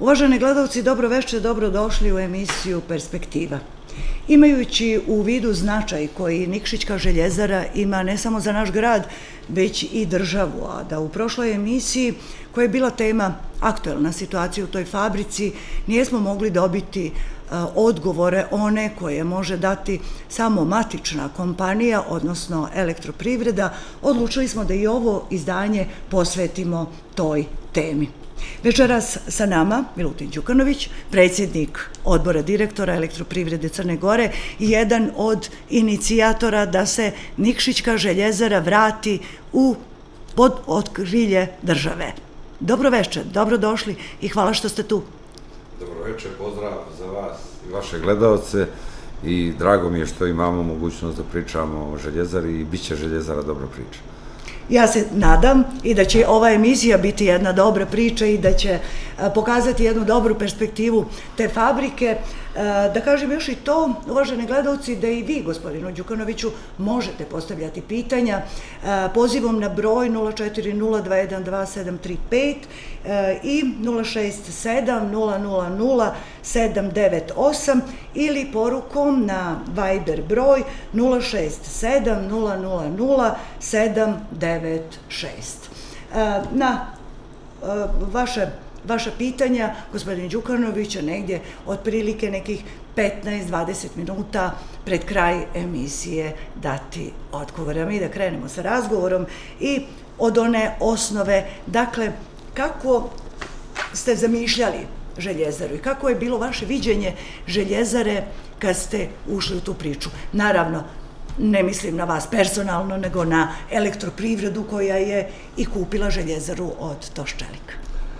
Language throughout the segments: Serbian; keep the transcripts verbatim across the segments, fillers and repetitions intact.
Uvaženi gledalci, dobro večer, dobrodošli u emisiju Perspektiva. Imajući u vidu značaj koji Nikšićka željezara ima ne samo za naš grad, već i državu, a da u prošloj emisiji, koja je bila tema aktuelna situacija u toj fabrici, nijesmo mogli dobiti odgovore one koje može dati samo matična kompanija, odnosno Elektroprivreda, odlučili smo da i ovo izdanje posvetimo toj temi. Večeras sa nama Milutin Đukanović, predsjednik odbora direktora Elektroprivrede Crne Gore i jedan od inicijatora da se Nikšićka željezara vrati u pod okrilje države. Dobro večer, dobrodošli i hvala što ste tu. Dobro večer, pozdrav za vas i vaše gledalce i drago mi je što imamo mogućnost da pričamo o željezari i bit će željezara dobra priča. Ja se nadam i da će ova emisija biti jedna dobra priča i da će pokazati jednu dobru perspektivu te fabrike. Da kažem još i to, uvaženi gledalci, da i vi, gospodinu Đukanoviću, možete postavljati pitanja pozivom na broj nula četiri nula dva jedan dva sedam tri pet i nula šest sedam nula nula nula sedam devet osam ili porukom na Viber broj nula šest sedam nula nula nula sedam devet šest. Na vaše Vaša pitanja, gospodin Đukanović, će negdje otprilike nekih petnaest do dvadeset minuta pred kraj emisije dati odgovore. A mi da krenemo sa razgovorom i od one osnove, dakle, kako ste zamišljali željezaru i kako je bilo vaše viđenje željezare kad ste ušli u tu priču. Naravno, ne mislim na vas personalno, nego na Elektroprivredu koja je i kupila željezaru od Toščelika.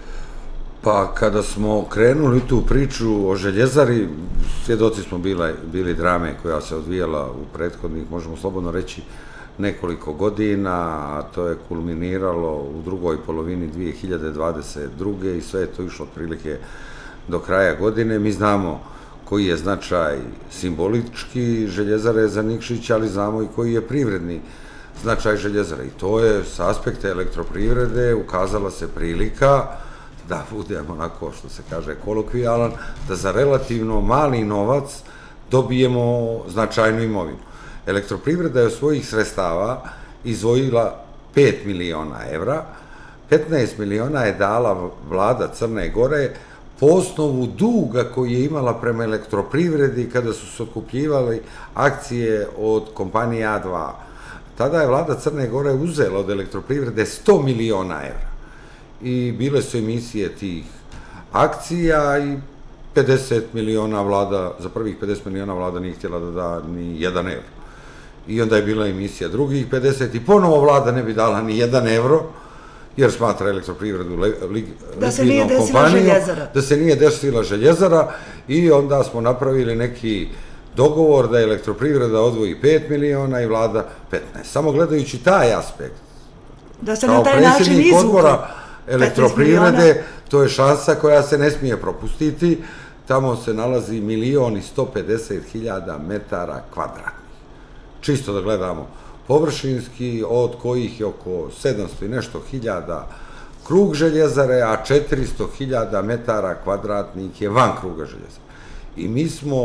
Pa kada smo krenuli tu priču o željezari, svjedoci smo bili drame koja se odvijala u prethodnih, možemo slobodno reći, nekoliko godina, a to je kulminiralo u drugoj polovini dvije hiljade dvadeset druge i sve je to išlo otprilike do kraja godine. Mi znamo koji je značaj simbolički željezare za Nikšić, ali znamo i koji je privredni značaj željezare. I to je s aspekta Elektroprivrede ukazala se prilika da budemo onako, što se kaže, kolokvijalan, da za relativno mali novac dobijemo značajnu imovinu. Elektroprivreda je od svojih sredstava izdvojila pet miliona evra, petnaest miliona je dala vlada Crne Gore po osnovu duga koji je imala prema Elektroprivredi kada su se otkupljivali akcije od kompanije A dva. Tada je vlada Crne Gore uzela od Elektroprivrede sto miliona evra. I bile su emisije tih akcija i pedeset miliona vlada, za prvih pedeset miliona vlada nije htjela da da ni jedan evro. I onda je bila emisija drugih pedeset i ponovo vlada ne bi dala ni jedan evro, jer smatra Elektroprivredu likvidnom kompanijom, da se nije desila željezara i onda smo napravili neki dogovor da Elektroprivreda odvoji pet miliona i vlada petnaest. Samo gledajući taj aspekt, da se na taj način izvukla Elektroprivrede, to je šansa koja se ne smije propustiti. Tamo se nalazi milion i sto pedeset hiljada metara kvadratnih. Čisto da gledamo površinski, od kojih je oko sedamsto i nešto hiljada krug željezare, a četiristo hiljada metara kvadratnih je van kruga željezare. I mi smo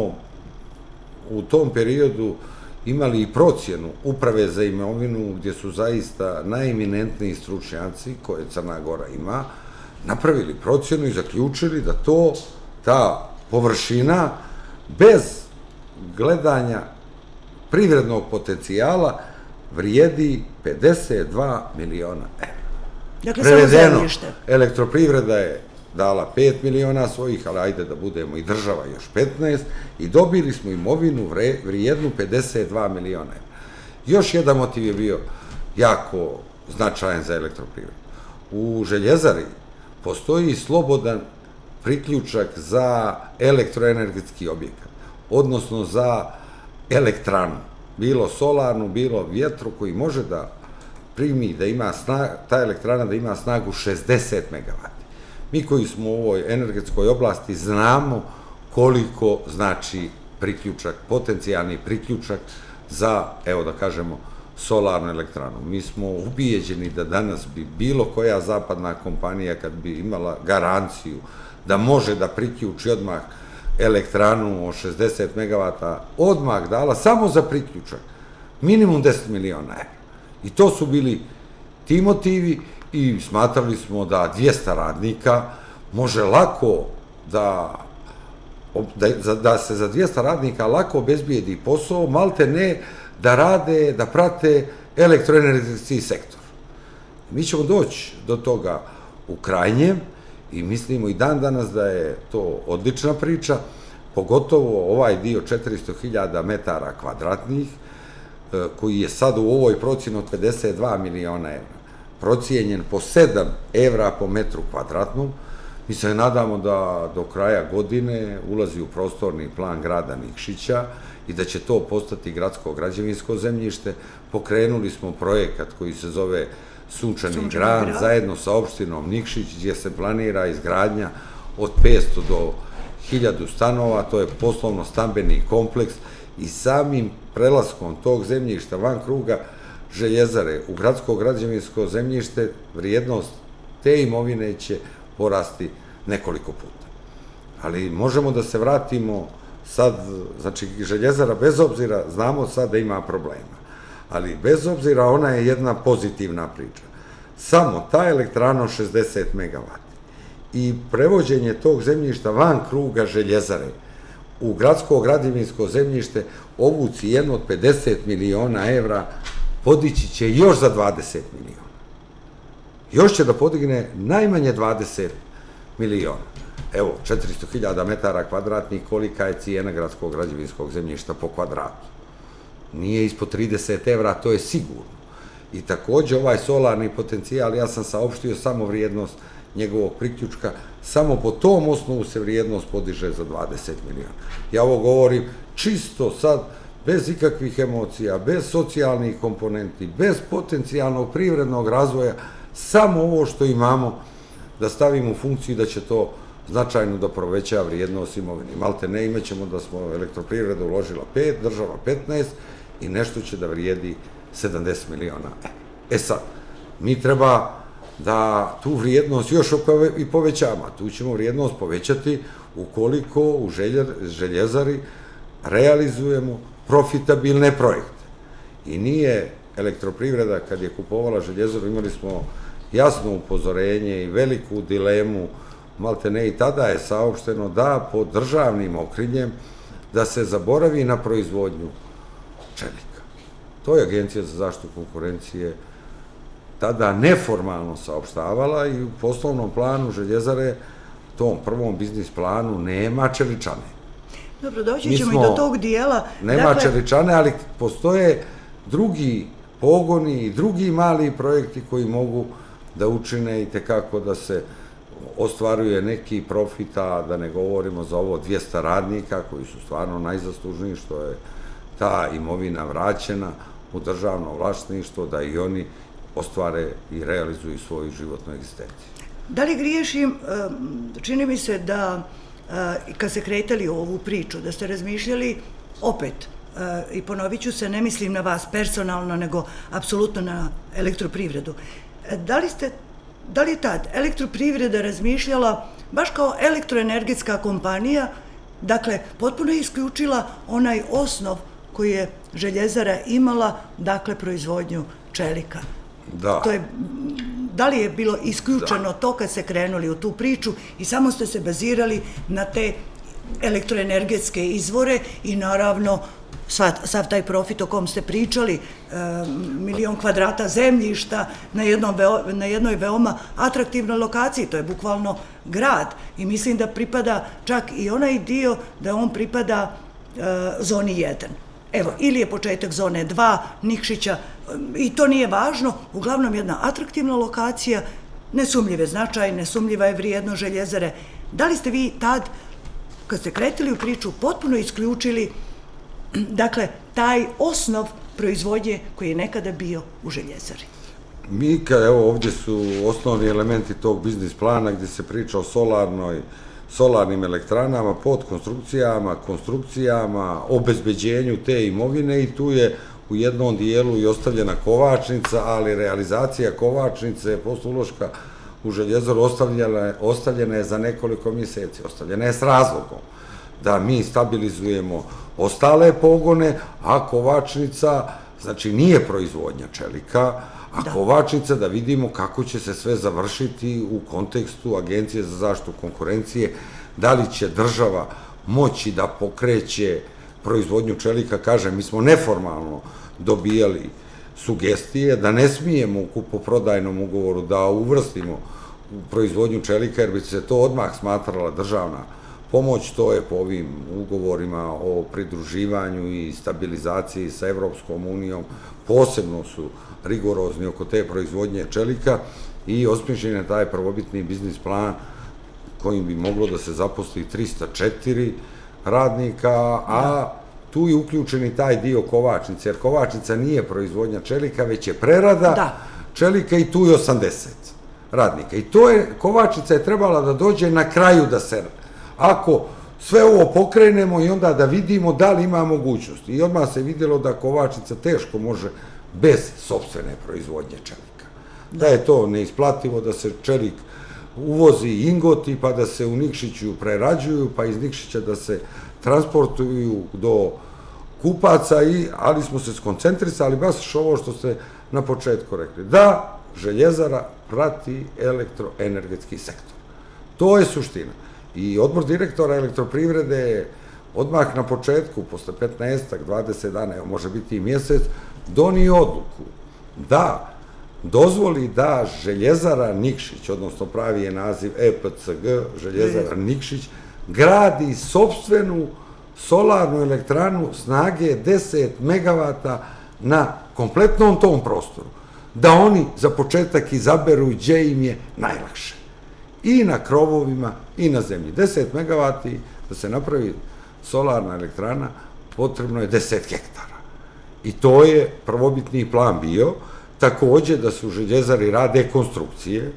u tom periodu imali i procjenu Uprave za imovinu, gdje su zaista najeminentniji stručnjaci koje Crna Gora ima, napravili procjenu i zaključili da to, ta površina, bez gledanja privrednog potencijala, vrijedi pedeset dva miliona evra. Prevedeno, Elektroprivreda je dala pet miliona svojih, ali ajde da budemo i država još petnaest, i dobili smo imovinu vrijednu pedeset dva miliona evra. Još jedan motiv je bio jako značajan za Elektroprivredu. U željezari postoji slobodan priključak za elektroenergetski objekat, odnosno za elektranu, bilo solarnu, bilo vjetru, koji može da primi, da ima ta elektrana da ima snagu šezdeset megavata. Mi koji smo u ovoj energetskoj oblasti znamo koliko znači priključak, potencijalni priključak za, evo da kažemo, solarnu elektranu. Mi smo ubijeđeni da danas bi bilo koja zapadna kompanija, kad bi imala garanciju da može da priključi odmah elektranu od šezdeset megavata, odmah dala samo za priključak minimum deset miliona evra. I to su bili ti motivi i smatrali smo da dvesta radnika može lako da da se za dvesta radnika lako obezbijedi posao, malte ne da rade, da prate elektroenergetski sektor. Mi ćemo doći do toga u krajnjem i mislimo i dan danas da je to odlična priča, pogotovo ovaj dio četiristo hiljada metara kvadratnih, koji je sad u ovoj procjeni od pedeset dva miliona evra, procijenjen po sedam evra po metru kvadratnom. Mi se nadamo da do kraja godine ulazi u prostorni plan grada Nikšića i da će to postati gradsko građevinsko zemljište. Pokrenuli smo projekat koji se zove Sunčani grad, zajedno sa opštinom Nikšić, gdje se planira izgradnja od petsto do hiljadu stanova, to je poslovno-stambeni kompleks i samim prelaskom tog zemljišta van kruga željezare u gradsko građevinsko zemljište, vrijednost te imovine će porasti nekoliko puta. Ali možemo da se vratimo sad, znači željezara bez obzira, znamo sad da ima problema, ali bez obzira ona je jedna pozitivna priča. Samo ta elektrana od šezdeset megavata i prevođenje tog zemljišta van kruga željezare u gradsko građevinsko zemljište ovu cijenu od pedeset miliona evra podići će još za dvadeset miliona. Još će da podigne najmanje dvadeset miliona. Evo, četiristo hiljada metara kvadratnih, kolika je cijena gradskog građevinskog zemljišta po kvadratu. Nije ispod trideset evra, to je sigurno. I takođe ovaj solarni potencijal, ja sam saopštio samo vrijednost njegovog priključka, samo po tom osnovu se vrijednost podiže za dvadeset miliona. Ja ovo govorim čisto sad, bez ikakvih emocija, bez socijalnih komponenti, bez potencijalnog privrednog razvoja, samo ovo što imamo da stavimo u funkciju da će to značajno da poveća vrijednost imovine. Malte ne, imaćemo da smo elektroprivreda uložila pet, država petnaest i nešto će da vrijedi sedamdeset miliona. E sad, mi treba da tu vrijednost još i povećamo, a tu ćemo vrijednost povećati ukoliko u željezari realizujemo profitabilne projekte. I nije elektroprivreda, kad je kupovala željezaru, imali smo jasno upozorenje i veliku dilemu, malte ne i tada je saopšteno da pod državnim okriljem da se zaboravi na proizvodnju čelika. To je Agencija za zaštitu konkurencije tada neformalno saopštavala i u poslovnom planu željezare, tom prvom biznis planu, nema čeličane. Dobro, doći ćemo i do tog dijela. Nema čeličane, ali postoje drugi pogoni i drugi mali projekti koji mogu da učine i tekako da se ostvaruje neki profita, da ne govorimo za ovo dvesta radnika koji su stvarno najzaslužniji, što je ta imovina vraćena u državno vlasništvo, da i oni ostvare i realizuju svoju životnu egzistenciju. Da li griješim, čini mi se da kad ste kretali ovu priču, da ste razmišljali opet, i ponovit ću se, ne mislim na vas personalno, nego apsolutno na elektroprivredu. Da li ste, da li je tad elektroprivreda razmišljala baš kao elektroenergetska kompanija, dakle, potpuno je isključila onaj osnov koji je željezara imala, dakle, proizvodnju čelika? Da. To je, da li je bilo isključeno to kad ste krenuli u tu priču i samo ste se bazirali na te elektroenergetske izvore i naravno sav taj profit o kom ste pričali, milion kvadrata zemljišta na jednoj veoma atraktivnoj lokaciji, to je bukvalno grad i mislim da pripada čak i onaj dio da on pripada zoni jedan. Evo, ili je početak zone dva, Nikšića, i to nije važno, uglavnom jedna atraktivna lokacija, nesumljive značaj, nesumljiva je vrijednost željezare. Da li ste vi tad, kad ste kretili u priču, potpuno isključili, dakle, taj osnov proizvodnje koji je nekada bio u željezari? Mi, evo, ovdje su osnovni elementi tog biznis plana gdje se priča o solarnoj solarnim elektranama, podkonstrukcijama, konstrukcijama, obezbeđenju te imovine i tu je u jednom dijelu i ostavljena kovačnica, ali realizacija kovačnice, postuloška u Željezaru ostavljena je za nekoliko mjeseci, ostavljena je s razlogom da mi stabilizujemo ostale pogone, a Kovačnica, znači nije proizvodnja čelika, a Kovačnica da vidimo kako će se sve završiti u kontekstu Agencije za zaštitu konkurencije, da li će država moći da pokreće proizvodnju čelika. Kažem, mi smo neformalno dobijali sugestije da ne smijemo u kupoprodajnom ugovoru da uvrstimo proizvodnju čelika, jer bi se to odmah smatrala državna pomoć. To je po ovim ugovorima o pridruživanju i stabilizaciji sa Evropskom unijom, posebno su rigorozni oko te proizvodnje čelika i osmišljen je taj prvobitni biznis plan kojim bi moglo da se zaposli trista četiri radnika, a tu je uključen i taj dio Kovačnice, jer Kovačnica nije proizvodnja čelika, već je prerada čelika i tu je osamdeset radnika. I to je, Kovačnica je trebala da dođe na kraju da se, ako sve ovo pokrenemo i onda da vidimo da li ima mogućnosti. I odmah se vidjelo da Kovačnica teško može bez sopstvene proizvodnje čelika. Da je to neisplativo, da se čelik uvozi ingoti, pa da se u Nikšiću prerađuju, pa iz Nikšića da se transportuju do kupaca, ali smo se skoncentrisali baš ovo što ste na početku rekli, da Željezara prati elektroenergetski sektor. To je suština. I odbor direktora elektroprivrede je odmah na početku, posle petnaestak, dvadeset dana, evo može biti i mjesec, donio odluku da dozvoli da Željezara Nikšić, odnosno pravi je naziv E P C G, Željezara Nikšić, gradi sopstvenu solarnu elektranu snage deset megavata na kompletnom tom prostoru. Da oni za početak izaberu gdje im je najlakše. I na krovovima i na zemlji. deset megavati da se napravi solarna elektrana potrebno je deset hektara. I to je prvobitni plan bio. Također da se u Željezari rade konstrukcije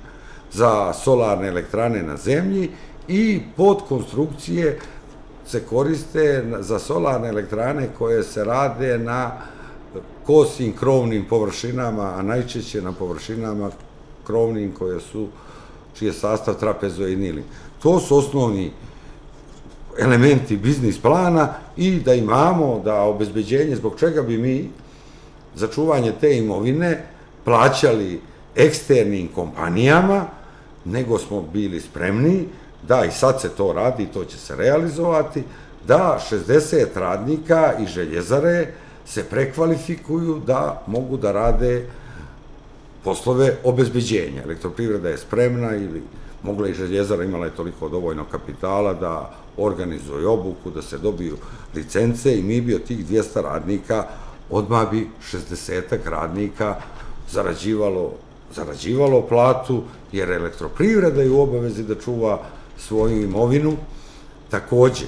za solarne elektrane na zemlji i podkonstrukcije se koriste za solarne elektrane koje se rade na kosim krovnim površinama, a najčešće na površinama krovnim koje su, čiji je sastav trapezoidni. To su osnovni elementi biznis plana i da imamo da obezbeđenje, zbog čega bi mi za čuvanje te imovine plaćali eksternim kompanijama, nego smo bili spremni da, i sad se to radi, to će se realizovati, da šezdeset radnika iz Željezare se prekvalifikuju da mogu da rade poslove obezbeđenja. Elektroprivreda je spremna ili mogla i Željezara, imala je toliko dovoljno kapitala da organizuje obuku, da se dobiju licence i mi bi od tih dvjesto radnika, odmah bi šezdesetak radnika zarađivalo, zarađivalo platu, jer elektroprivreda je u obavezi da čuva svoju imovinu. Također,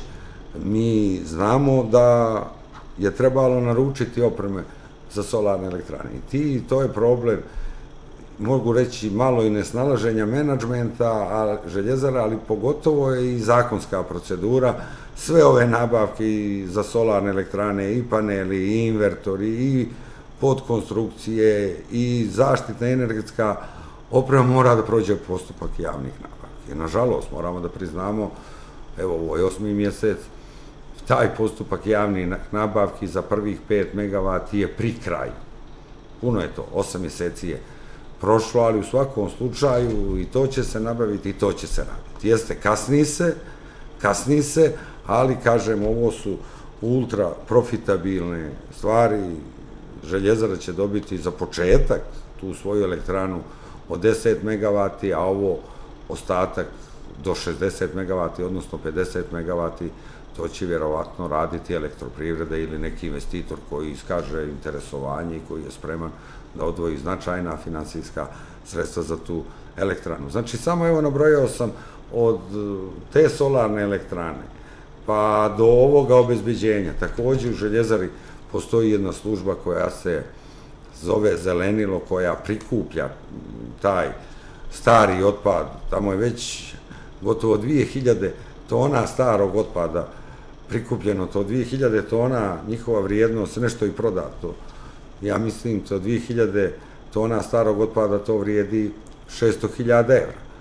mi znamo da je trebalo naručiti opreme za solarne elektrane. I to je problem, mogu reći, malo i nesnalaženja menadžmenta Željezara, ali pogotovo je i zakonska procedura. Sve ove nabavke za solarne elektrane, i paneli, i invertori, i podkonstrukcije, i zaštitna energetska oprema mora da prođe postupak javnih nabavki. Nažalost, moramo da priznamo, evo, ovo je osmi mjesec, taj postupak javnih nabavki za prvih pet megavati je pri kraju. Puno je to, osam mjeseci je prošlo, ali u svakom slučaju i to će se nabaviti i to će se raditi. Jeste, kasni se, kasni se, ali, kažem, ovo su ultra profitabilne stvari. Željezara će dobiti za početak tu svoju elektranu od deset megavati, a ovo ostatak do šezdeset megavati, odnosno pedeset megavati, to će vjerovatno raditi elektroprivreda ili neki investitor koji iskaže interesovanje i koji je spreman da odvoji značajna finansijska sredstva za tu elektranu. Znači, samo evo nabrojao sam od te solarne elektrane pa do ovoga obezbeđenja. Također u Željezari postoji jedna služba koja se zove Zelenilo, koja prikuplja taj stari otpad. Tamo je već gotovo dvije hiljade tona starog otpada prikupljeno, to dvije hiljade tona, njihova vrijednost, nešto i prodato. Ja mislim, to dvije hiljade tona starog otpada, to vrijedi šesto hiljada evra.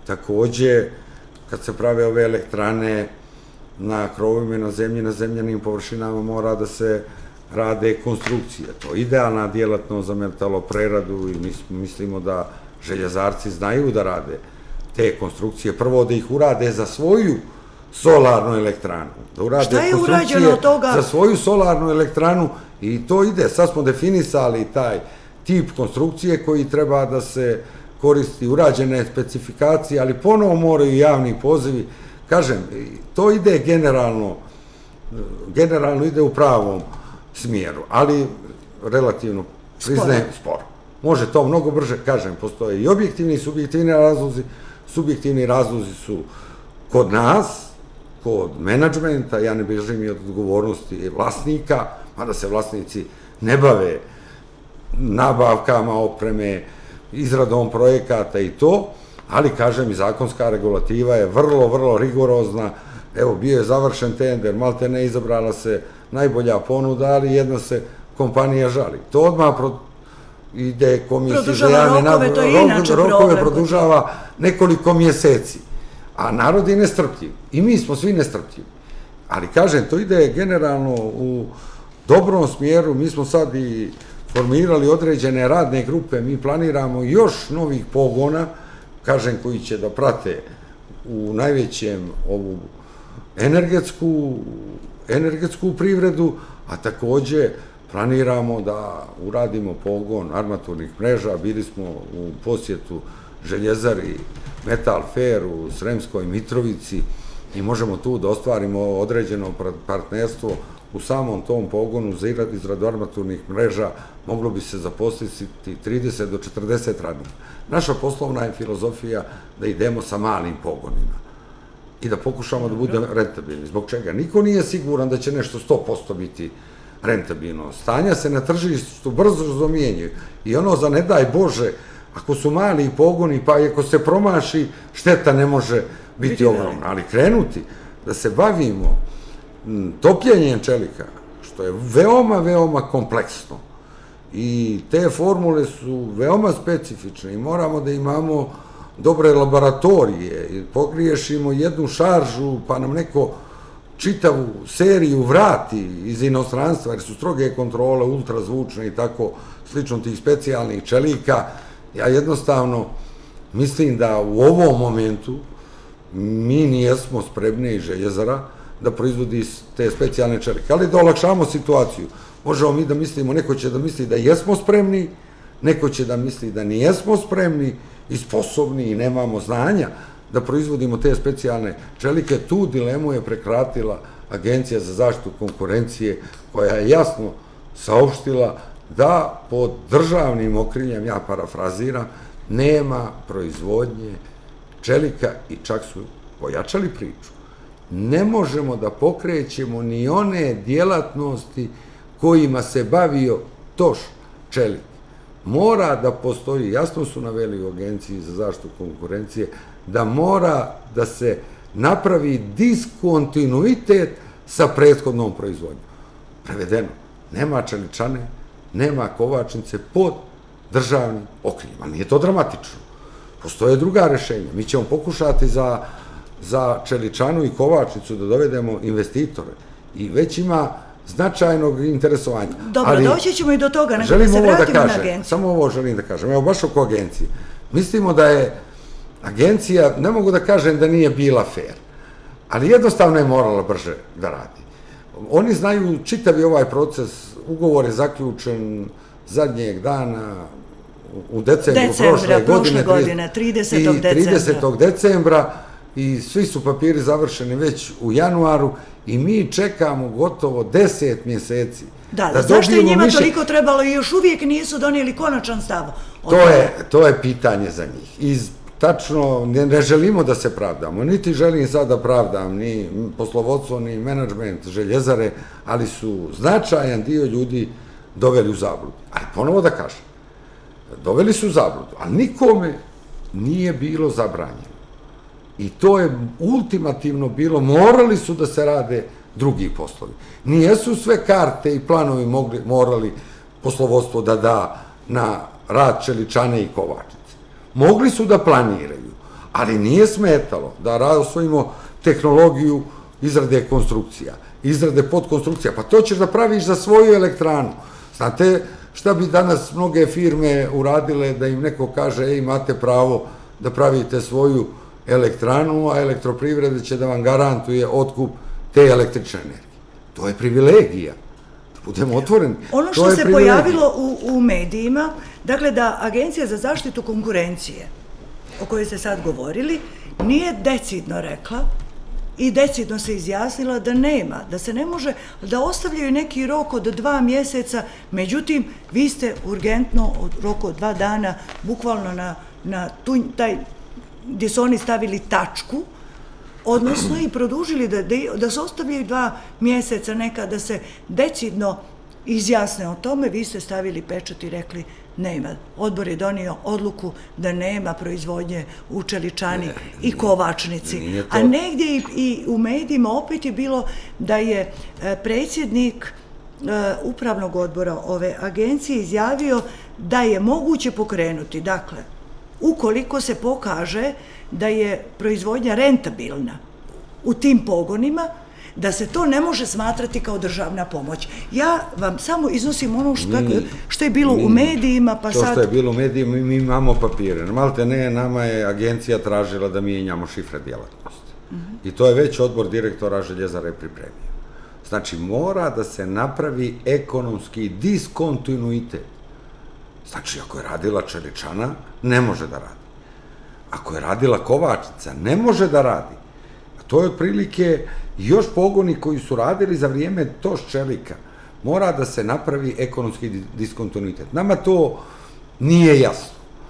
takođe, kad se prave ove elektrane na krovovima na zemlji, na zemljanim površinama mora da se rade konstrukcije. To je idealna djelatnost za metalopreradu i mislimo da željezarci znaju da rade te konstrukcije. Prvo da ih urade za svoju solarnu elektranu. Da urade konstrukcije za svoju solarnu elektranu i to ide. Sad smo definisali taj tip konstrukcije koji treba da se koristi, urađene specifikacije, ali ponovo moraju javni pozivi. Kažem, to ide generalno, generalno ide u pravom smjeru, ali relativno priznajem sporo. Može to mnogo brže, kažem, postoje i objektivni i subjektivni razlozi. Subjektivni razlozi su kod nas, kod menadžmenta, ja ne bežim i od odgovornosti vlasnika, mada se vlasnici ne bave nabavkama opreme, izradom projekata i to, ali, kažem, i zakonska regulativa je vrlo, vrlo rigorozna. Evo, bio je završen tender, malte ne izabrala se najbolja ponuda, ali jedna se kompanija žali. To odmah ide komisiji za javne rokove, produžava nekoliko mjeseci. A narod je nestrpljiv. I mi smo svi nestrpljivi. Ali, kažem, to ide generalno u dobrom smjeru. Mi smo sad i formirali određene radne grupe. Mi planiramo još novih pogona, kažem, koji će da prate u najvećem ovu energetsku privredu, a takođe planiramo da uradimo pogon armaturnih mreža. Bili smo u posjetu Željezari Metalfer u Sremskoj Mitrovici i možemo tu da ostvarimo određeno partnerstvo. U samom tom pogonu za izradu armaturnih mreža moglo bi se zaposliti trideset do četrdeset radnika. Naša poslovna je filozofija da idemo sa malim pogonima i da pokušamo da budemo rentabilni. Zbog čega? Niko nije siguran da će nešto sto posto biti rentabilno. Stanja se na tržištu brzo mijenjaju i ono, za ne daj Bože, ako su mali pogoni, pa i ako se promaši, šteta ne može biti ogromna. Ali krenuti da se bavimo topljenjem čelika, što je veoma, veoma kompleksno i te formule su veoma specifične i moramo da imamo dobre laboratorije i pogriješimo jednu šaržu pa nam neko čitavu seriju vrati iz inostranstva, jer su stroge kontrole, ultrazvučne i tako slično tih specijalnih čelika. Ja jednostavno mislim da u ovom momentu mi nijesmo spremni iz Željezara da proizvodi te specijalne čelike. Ali da olakšamo situaciju, možemo mi da mislimo, neko će da misli da jesmo spremni, neko će da misli da nijesmo spremni i sposobni i nemamo znanja da proizvodimo te specijalne čelike. Tu dilemu je prekratila Agencija za zaštitu konkurencije, koja je jasno saopštila da pod državnim okriljem, ja parafraziram, nema proizvodnje čelika i čak su pojačali priču. Ne možemo da pokrećemo ni one djelatnosti kojima se bavio Toš čelik. Mora da postoji, jasno su naveli u Agenciji za zaštitu konkurencije, da mora da se napravi diskontinuitet sa prethodnom proizvodnjom. Prevedeno, nema čeličane, nema kovačnice pod državnim okriljem. Ali nije to dramatično. Postoje druga rešenja. Mi ćemo pokušati za za čeličanu i kovačnicu da dovedemo investitore i već ima značajnog interesovanja. Dobro, doći ćemo i do toga, nego da se vratimo na agenciju. Samo ovo želim da kažem, evo baš oko agencije. Mislimo da je agencija, ne mogu da kažem da nije bila fair, ali jednostavno je morala brže da radi. Oni znaju čitavi ovaj proces, ugovor je zaključen zadnjeg dana u decembru prošle godine, tridesetog decembra, i svi su papiri završeni već u januaru i mi čekamo gotovo deset mjeseci. Da, zašto je njima toliko trebalo i još uvijek nisu donijeli konačan stav? To je pitanje za njih. I tačno, ne želimo da se pravdamo, niti želim sad da pravdam ni poslovodstvo, ni menadžment Željezare, ali su značajan dio ljudi doveli u zabludu. Ali ponovo da kažem, doveli su u zabludu, ali nikome nije bilo zabranjeno. I to je ultimativno bilo, morali su da se rade drugi poslovi. Nijesu sve karte i planovi morali poslovodstvo da da na rad čeličane i kovačnice. Mogli su da planiraju, Ali nije smetalo da osvojimo tehnologiju izrade konstrukcija, izrade podkonstrukcija. Pa to ćeš da praviš za svoju elektranu. Znate šta bi danas mnoge firme uradile da im neko kaže, ej, imate pravo da pravite svoju elektranu, a Elektroprivreda će da vam garantuje otkup te električne energije. To je privilegija. Budemo otvoreni. Ono što se pojavilo u medijima, dakle da Agencija za zaštitu konkurencije, o kojoj ste sad govorili, nije decidno rekla i decidno se izjasnila da nema, da se ne može, da ostavljaju neki rok od dva mjeseca, međutim, vi ste urgentno u roku od dva dana, bukvalno na taj, gdje su oni stavili tačku, odnosno i produžili da se ostavljaju dva mjeseca neka, da se decidno izjasne o tome, vi ste stavili pečat i rekli nema. Odbor je donio odluku da nema proizvodnje u Čeličani i Kovačnici. A negdje i u medijima opet je bilo da je predsjednik upravnog odbora ove agencije izjavio da je moguće pokrenuti, dakle, ukoliko se pokaže da je proizvodnja rentabilna u tim pogonima, da se to ne može smatrati kao državna pomoć. Ja vam samo iznosim ono što je bilo u medijima, pa sad... To što je bilo u medijima, mi imamo papire. Malte ne, nama je agencija tražila da mijenjamo šifre djelatnosti. I to je već odbor direktora Željezare pripremio. Znači, mora da se napravi ekonomski diskontinuitet. Znači, ako je radila Čeličana, ne može da radi. Ako je radila Kovačnica, ne može da radi. A to je otprilike još pogoni koji su radili za vrijeme Toš čelika. Mora da se napravi ekonomski diskontinuitet. Nama to nije jasno.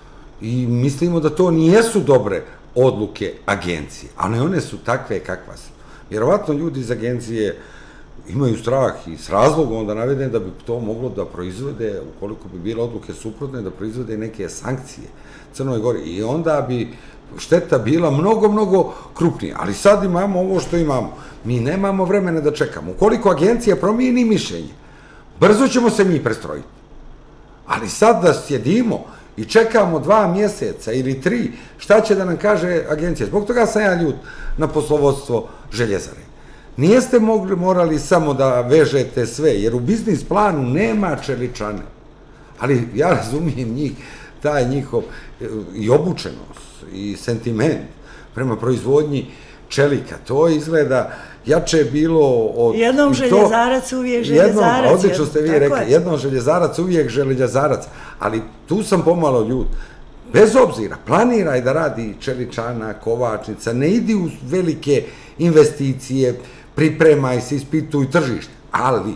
I mislimo da to nijesu dobre odluke agencije, ali one su takve kakva su. Vjerovatno ljudi iz agencije imaju strah i s razlogom onda navede da bi to moglo da proizvede, ukoliko bi bile odluke suprotne, da proizvode neke sankcije Crnoj Gori. I onda bi šteta bila mnogo, mnogo krupnija. Ali sad imamo ovo što imamo. Mi nemamo vremena da čekamo. Ukoliko agencija promijeni mišljenje, brzo ćemo se mi prestrojiti. Ali sad da sjedimo i čekamo dva mjeseca ili tri, šta će da nam kaže agencija? Zbog toga sam ja ljut na poslovodstvo Željezare. Nijeste morali samo da vežete sve, jer u biznis planu nema Čeličane. Ali ja razumijem njih, taj njihov i obučenost i sentiment prema proizvodnji čelika. To izgleda jače bilo od... Jednom željezarac uvijek željezarac. Odlično ste vi rekli, jednom željezarac uvijek željezarac, ali tu sam pomalo ljud. Bez obzira, planiraj da radi Čeličana, Kovačnica, ne idi u velike investicije, pripremaj se, ispituj tržište, ali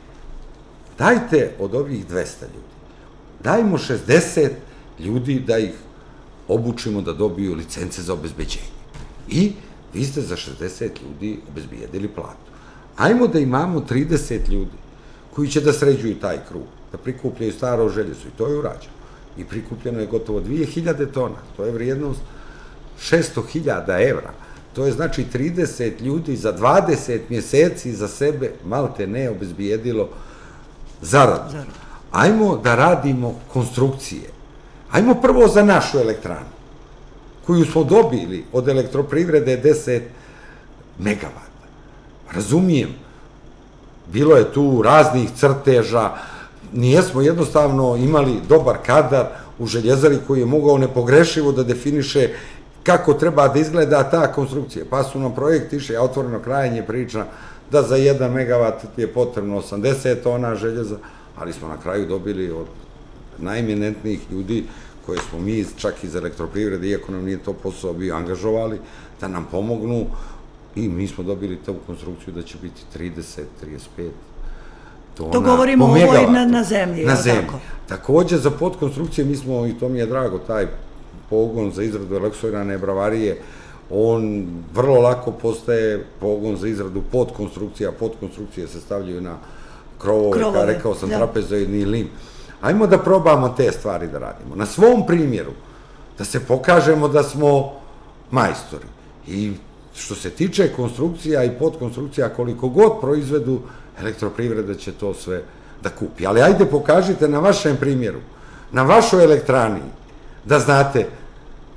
dajte od ovih dvesta ljudi, dajmo šezdeset ljudi da ih obučimo da dobiju licence za obezbeđenje. I vi ste za šezdeset ljudi obezbijedili platu. Ajmo da imamo trideset ljudi koji će da sređuju taj krug, da prikupljaju staro željezo i to je urađeno. I prikupljeno je gotovo dvije hiljade tona, to je vrijednost šesto hiljada evra. To je znači trideset ljudi za dvadeset mjeseci za sebe malte ne obezbijedilo zaradu. Ajmo da radimo konstrukcije. Ajmo prvo za našu elektranu, koju smo dobili od Elektroprivrede deset megavata. Razumijem, bilo je tu raznih crteža, nijesmo jednostavno imali dobar kadar u Željezari koji je mogao nepogrešivo da definiše kako treba da izgleda ta konstrukcija. Pa su nam projekt išli, ja otvoreno krajnje pričam, da za jedan megavat je potrebno osamdeset tona željeza, ali smo na kraju dobili od najeminentnijih ljudi koje smo mi čak iz Elektroprivrede, iako nam nije to posao bio, angažovali, da nam pomognu i mi smo dobili tu konstrukciju da će biti trideset do trideset pet tona. To govorimo o ovoj na zemlji, na zemlji. Također za podkonstrukcije mi smo, i to mi je drago, taj pogon za izradu elektroirane bravarije, on vrlo lako postaje pogon za izradu podkonstrukcija, podkonstrukcije se stavljaju na krovove, kao rekao sam, trapezoidni lim. Ajmo da probamo te stvari da radimo. Na svom primjeru, da se pokažemo da smo majstori. I što se tiče konstrukcija i podkonstrukcija, koliko god proizvedu, Elektroprivreda će to sve da kupi. Ali ajde pokažite na vašem primjeru, na vašoj elektrani, da znate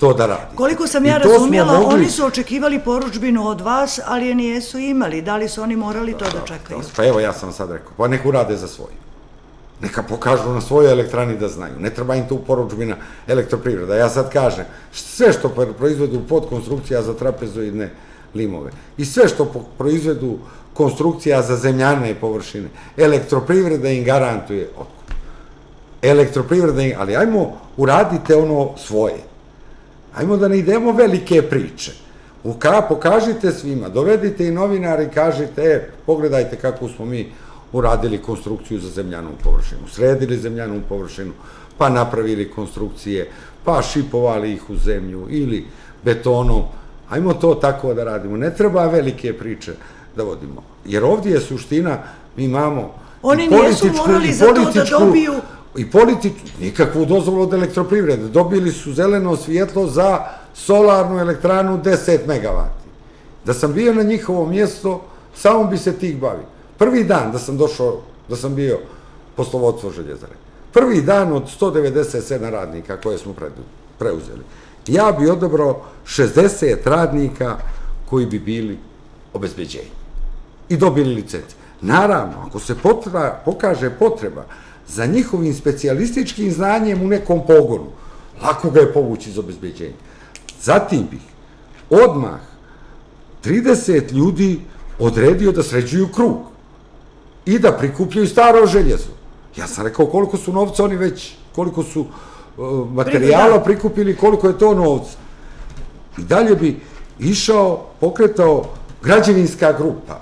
to da radite. Koliko sam ja razumjela, oni su očekivali porudžbinu od vas, ali je nijesu imali. Da li su oni morali to da čekaju? Pa evo, ja sam sad rekao, pa nek urade za svoju. Neka pokažu na svojoj elektrani da znaju. Ne treba im tu porudžbina elektroprivreda. Ja sad kažem, sve što proizvedu podkonstrukcija za trapezoidne limove i sve što proizvedu konstrukcija za zemljane površine, elektroprivreda im garantuje otkup. Elektroprivreda im, ali ajmo uradite ono svoje. Ajmo da ne idemo velike priče. Pokažite svima, dovedite i novinari i kažite, e, pogledajte kako smo mi uradili konstrukciju za zemljanu površinu, sredili zemljanu površinu, pa napravili konstrukcije, pa šipovali ih u zemlju ili betonom. Ajmo to tako da radimo. Ne treba velike priče da vodimo. Jer ovdje je suština, mi imamo oni nijesu morali za to da dobiju i političku, nikakvu dozvolu od elektroprivrede. Dobili su zeleno svjetlo za solarnu elektranu deset megavati. Da sam bio na njihovo mjesto, samo bi se tih bavio. Prvi dan da sam došao, da sam bio poslovodstvo Željezare, prvi dan od sto devedeset sedam radnika koje smo preuzeli, ja bi odabrao šezdeset radnika koji bi bili obezbeđenji i dobili licenci. Naravno, ako se pokaže potreba za njihovim specijalističkim znanjem u nekom pogonu, lako ga je povući iz obezbeđenja. Zatim bih odmah trideset ljudi odredio da sređuju krug i da prikupljaju staro željezo. Ja sam rekao koliko su novca oni već, koliko su materijala prikupili, koliko je to novca. I dalje bi išao, pokretao građevinska grupa.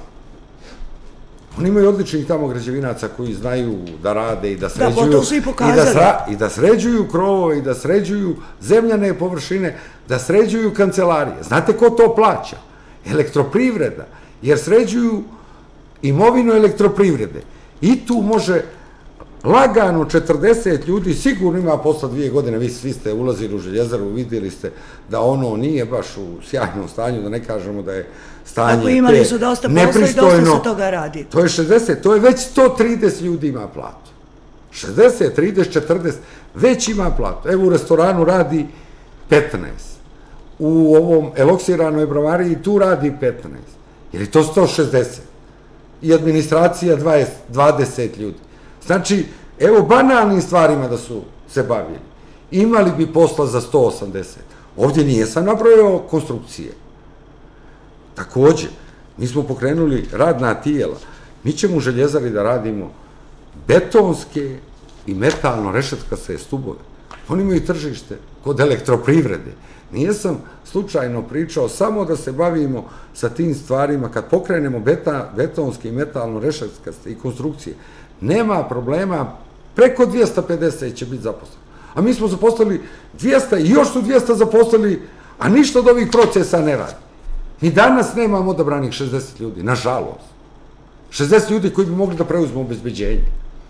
Oni imaju odličnih tamo građevinaca koji znaju da rade i da sređuju i da sređuju krovove i da sređuju zemljane površine, da sređuju kancelarije. Znate ko to plaća? Elektroprivreda, jer sređuju imovinu elektroprivrede. I tu može lagano četrdeset ljudi, sigurno ima posla dvije godine, vi svi ste ulazili u Željezaru, vidjeli ste da ono nije baš u sjajnom stanju, da ne kažemo da je stanje nepristojno. Ako imali su dosta posla i dosta se toga radi. To je šezdeset, to je već sto trideset ljudi ima platu. šezdeset, trideset, četrdeset, već ima platu. Evo u restoranu radi petnaest. U ovom eloksiranoj bravariji tu radi petnaest. Jer je to sto šezdeset. I administracija dvadeset ljudi. Znači, evo banalnim stvarima da su se bavili. Imali bi posla za sto osamdeset. Ovdje nijesam nabrojao konstrukcije. Također, mi smo pokrenuli radna tijela. Mi ćemo u Željezari da radimo betonske i metalno rešetkaste stubove. Oni imaju tržište kod elektroprivrede. Nijesam slučajno pričao samo da se bavimo sa tim stvarima. Kad pokrenemo betonske i metalno rešetkaste i konstrukcije, nema problema, preko dvjesto pedeset će biti zaposleno. A mi smo zaposlili dvjesto i još su dvjesto zaposlili, a ništa od ovih procesa ne radi. Mi danas nemamo odabranih šezdeset ljudi, nažalost. šezdeset ljudi koji bi mogli da preuzmu obezbeđenje.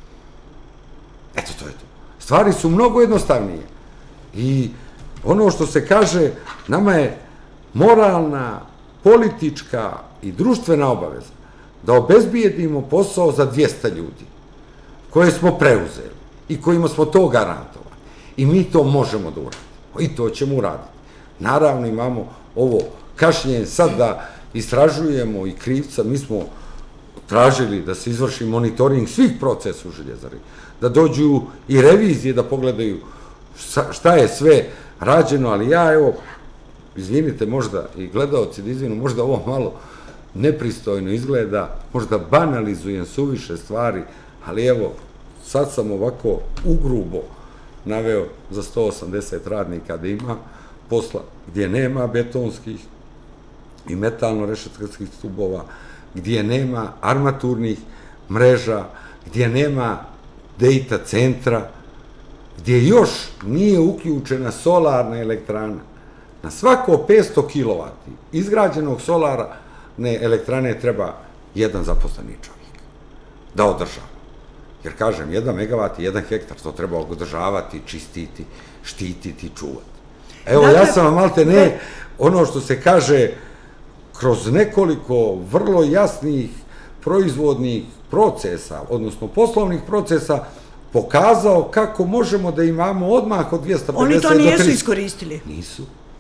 Eto, to je to. Stvari su mnogo jednostavnije. I ono što se kaže, nama je moralna, politička i društvena obaveza da obezbijedimo posao za dvjesto ljudi koje smo preuzeli i kojima smo to garantovali. I mi to možemo da uradimo. I to ćemo uraditi. Naravno imamo ovo kašnjenje sad da istražujemo i krivca. Mi smo tražili da se izvrši monitoring svih procesa u Željezari, da dođu i revizije da pogledaju šta je sve rađeno, ali ja, evo, izvinite možda i gledalci da izvinu, možda ovo malo nepristojno izgleda, možda banalizujem suviše stvari, ali evo, sad sam ovako ugrubo naveo za sto osamdeset radnika da ima posla gdje nema betonskih i metalno rešetkarskih stubova, gdje nema armaturnih mreža, gdje nema data centra, gdje još nije uključena solarna elektrana. Na svako petsto kilovati izgrađenog solarne elektrane treba jedan zaposleni čovjek da održava. Jer, kažem, jedan megavat i jedan hektar, to treba održavati, čistiti, štititi, čuvati. Evo, ja sam vam malte ne, ono što se kaže, kroz nekoliko vrlo jasnih proizvodnih procesa, odnosno poslovnih procesa, pokazao kako možemo da imamo odmah od dvjesto pedeset do tristo. Oni to nijesu iskoristili. Nisu.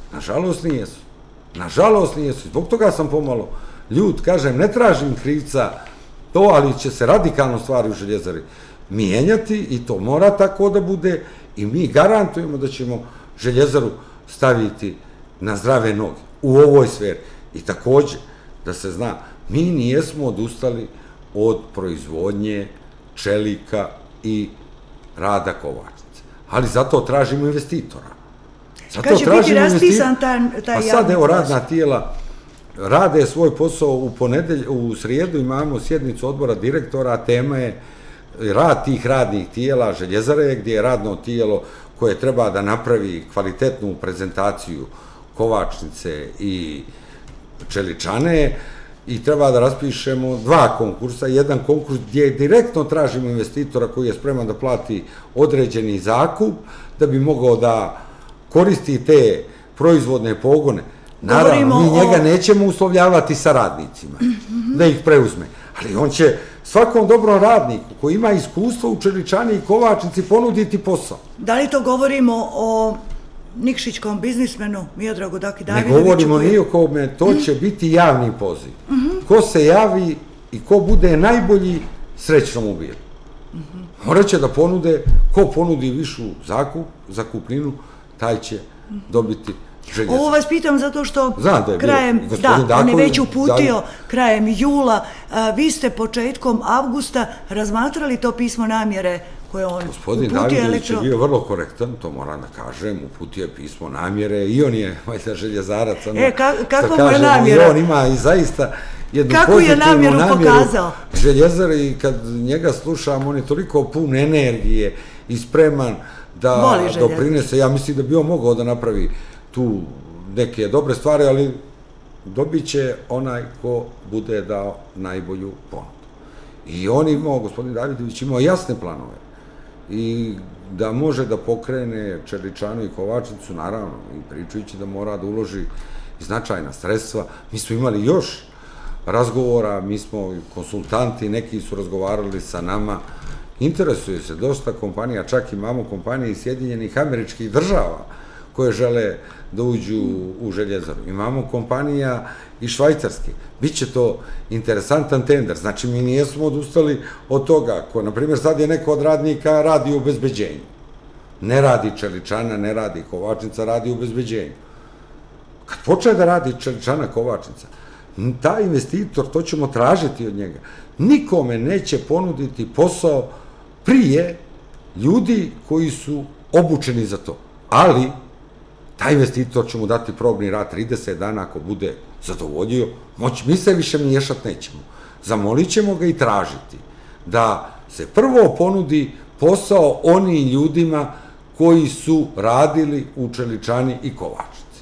Nažalost nijesu. Nažalost nijesu. Zbog toga sam pomalo ljud, kažem, ne tražim krivca to, ali će se radikalno stvari u Željezari mijenjati i to mora tako da bude i mi garantujemo da ćemo Željezaru staviti na zdrave noge u ovoj sferi. I također, da se zna, mi nijesmo odustali od proizvodnje čelika i rada kovačnice, ali zato tražimo investitora. Kad će biti raspisan taj javni poziv? Pa sad, evo, radna tijela rade svoj posao u ponedelj, u srijedu imamo sjednicu odbora direktora, a tema je rad tih radnih tijela Željezare, gdje je radno tijelo koje treba da napravi kvalitetnu prezentaciju kovačnice i čeličane i treba da raspišemo dva konkursa. Jedan konkurs gdje direktno tražimo investitora koji je spreman da plati određeni zakup da bi mogao da koristi te proizvodne pogone. Naravno, mi njega nećemo uslovljavati sa radnicima, da ih preuzme, ali on će svakom dobrom radniku koji ima iskustvo u čeličani i kovačnici ponuditi posao. Da li to govorimo o nikšićkom biznismenu Miodragu Daki Davidoviću? Ne govorimo ni o kome, to će biti javni poziv. Ko se javi i ko bude najbolji, srećno mu bilo. Morat će da ponude, ko ponudi višu zakupninu, taj će dobiti Željezaru. Ovo vas pitam zato što krajem, da, on je već uputio krajem jula, vi ste početkom avgusta razmatrali to pismo namjere koje on uputio. Gospodin Davidović je bio vrlo korektan, to moram da kažem, uputio je pismo namjere i on je, valjda, željezarac. E, kakva mu je namjera? I on ima i zaista jednu pozitivnu namjeru. Kako je namjeru pokazao? Željezar, i kad njega slušam, on je toliko pun energije i spreman da doprinese. Ja mislim da bi on mogao da napravi tu neke dobre stvari, ali dobit će onaj ko bude dao najbolju ponudu. I on imao, gospodin Davidović, imao jasne planove i da može da pokrene čeličanu i kovačnicu, naravno, i pričajući da mora da uloži značajna sredstva. Mi smo imali još razgovora, mi smo konsultanti, neki su razgovarali sa nama, interesuje se dosta kompanija, čak imamo kompanije iz Sjedinjenih Američkih Država koje žele da uđu u Željezaru. Imamo kompanija iz Švajcarske. Biće to interesantan tender. Znači, mi nijesmo odustali od toga. Ko, na primjer, sad je neko od radnika radi u obezbeđenju. Ne radi čeličana, ne radi kovačnica, radi u obezbeđenju. Kad počne da radi čeličana, kovačnica, taj investitor, to ćemo tražiti od njega, nikome neće ponuditi posao prije ljudi koji su obučeni za to. Ali taj investitor će mu dati probni rad trideset dana, ako bude zadovoljio, mi se više miješat nećemo. Zamolit ćemo ga i tražiti da se prvo ponudi posao onim ljudima koji su radili u čeličani i kovačnici.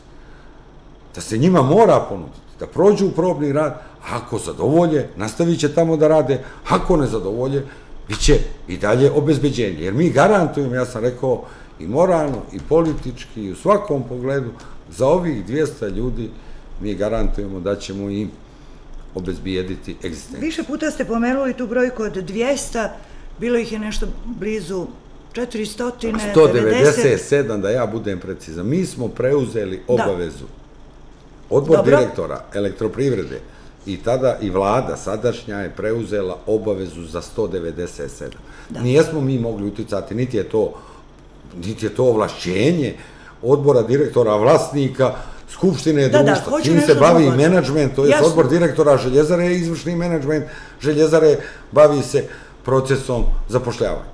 Da se njima mora ponuditi, da prođu u probni rad, ako zadovolje, nastavit će tamo da rade, ako ne zadovolje, bit će i dalje obezbeđenje. Jer mi garantujemo, ja sam rekao, i moralno, i politički, i u svakom pogledu, za ovih dvjesto ljudi mi garantujemo da ćemo im obezbijediti egzistenciju. Više puta ste pomenuli tu brojku od dvjesto, bilo ih je nešto blizu četiristo devedeset. sto devedeset sedam, da ja budem precizan. Mi smo preuzeli obavezu. Odbor direktora Elektroprivrede i tada i vlada sadašnja je preuzela obavezu za sto devedeset sedam. Nijesmo mi mogli uticati, niti je to niti je to ovlašćenje odbora direktora, vlasnika, skupštine društva. Čim se bavi menadžment, to je odbor direktora Željezare, izvršni menadžment Željezare, bavi se procesom zapošljavanja.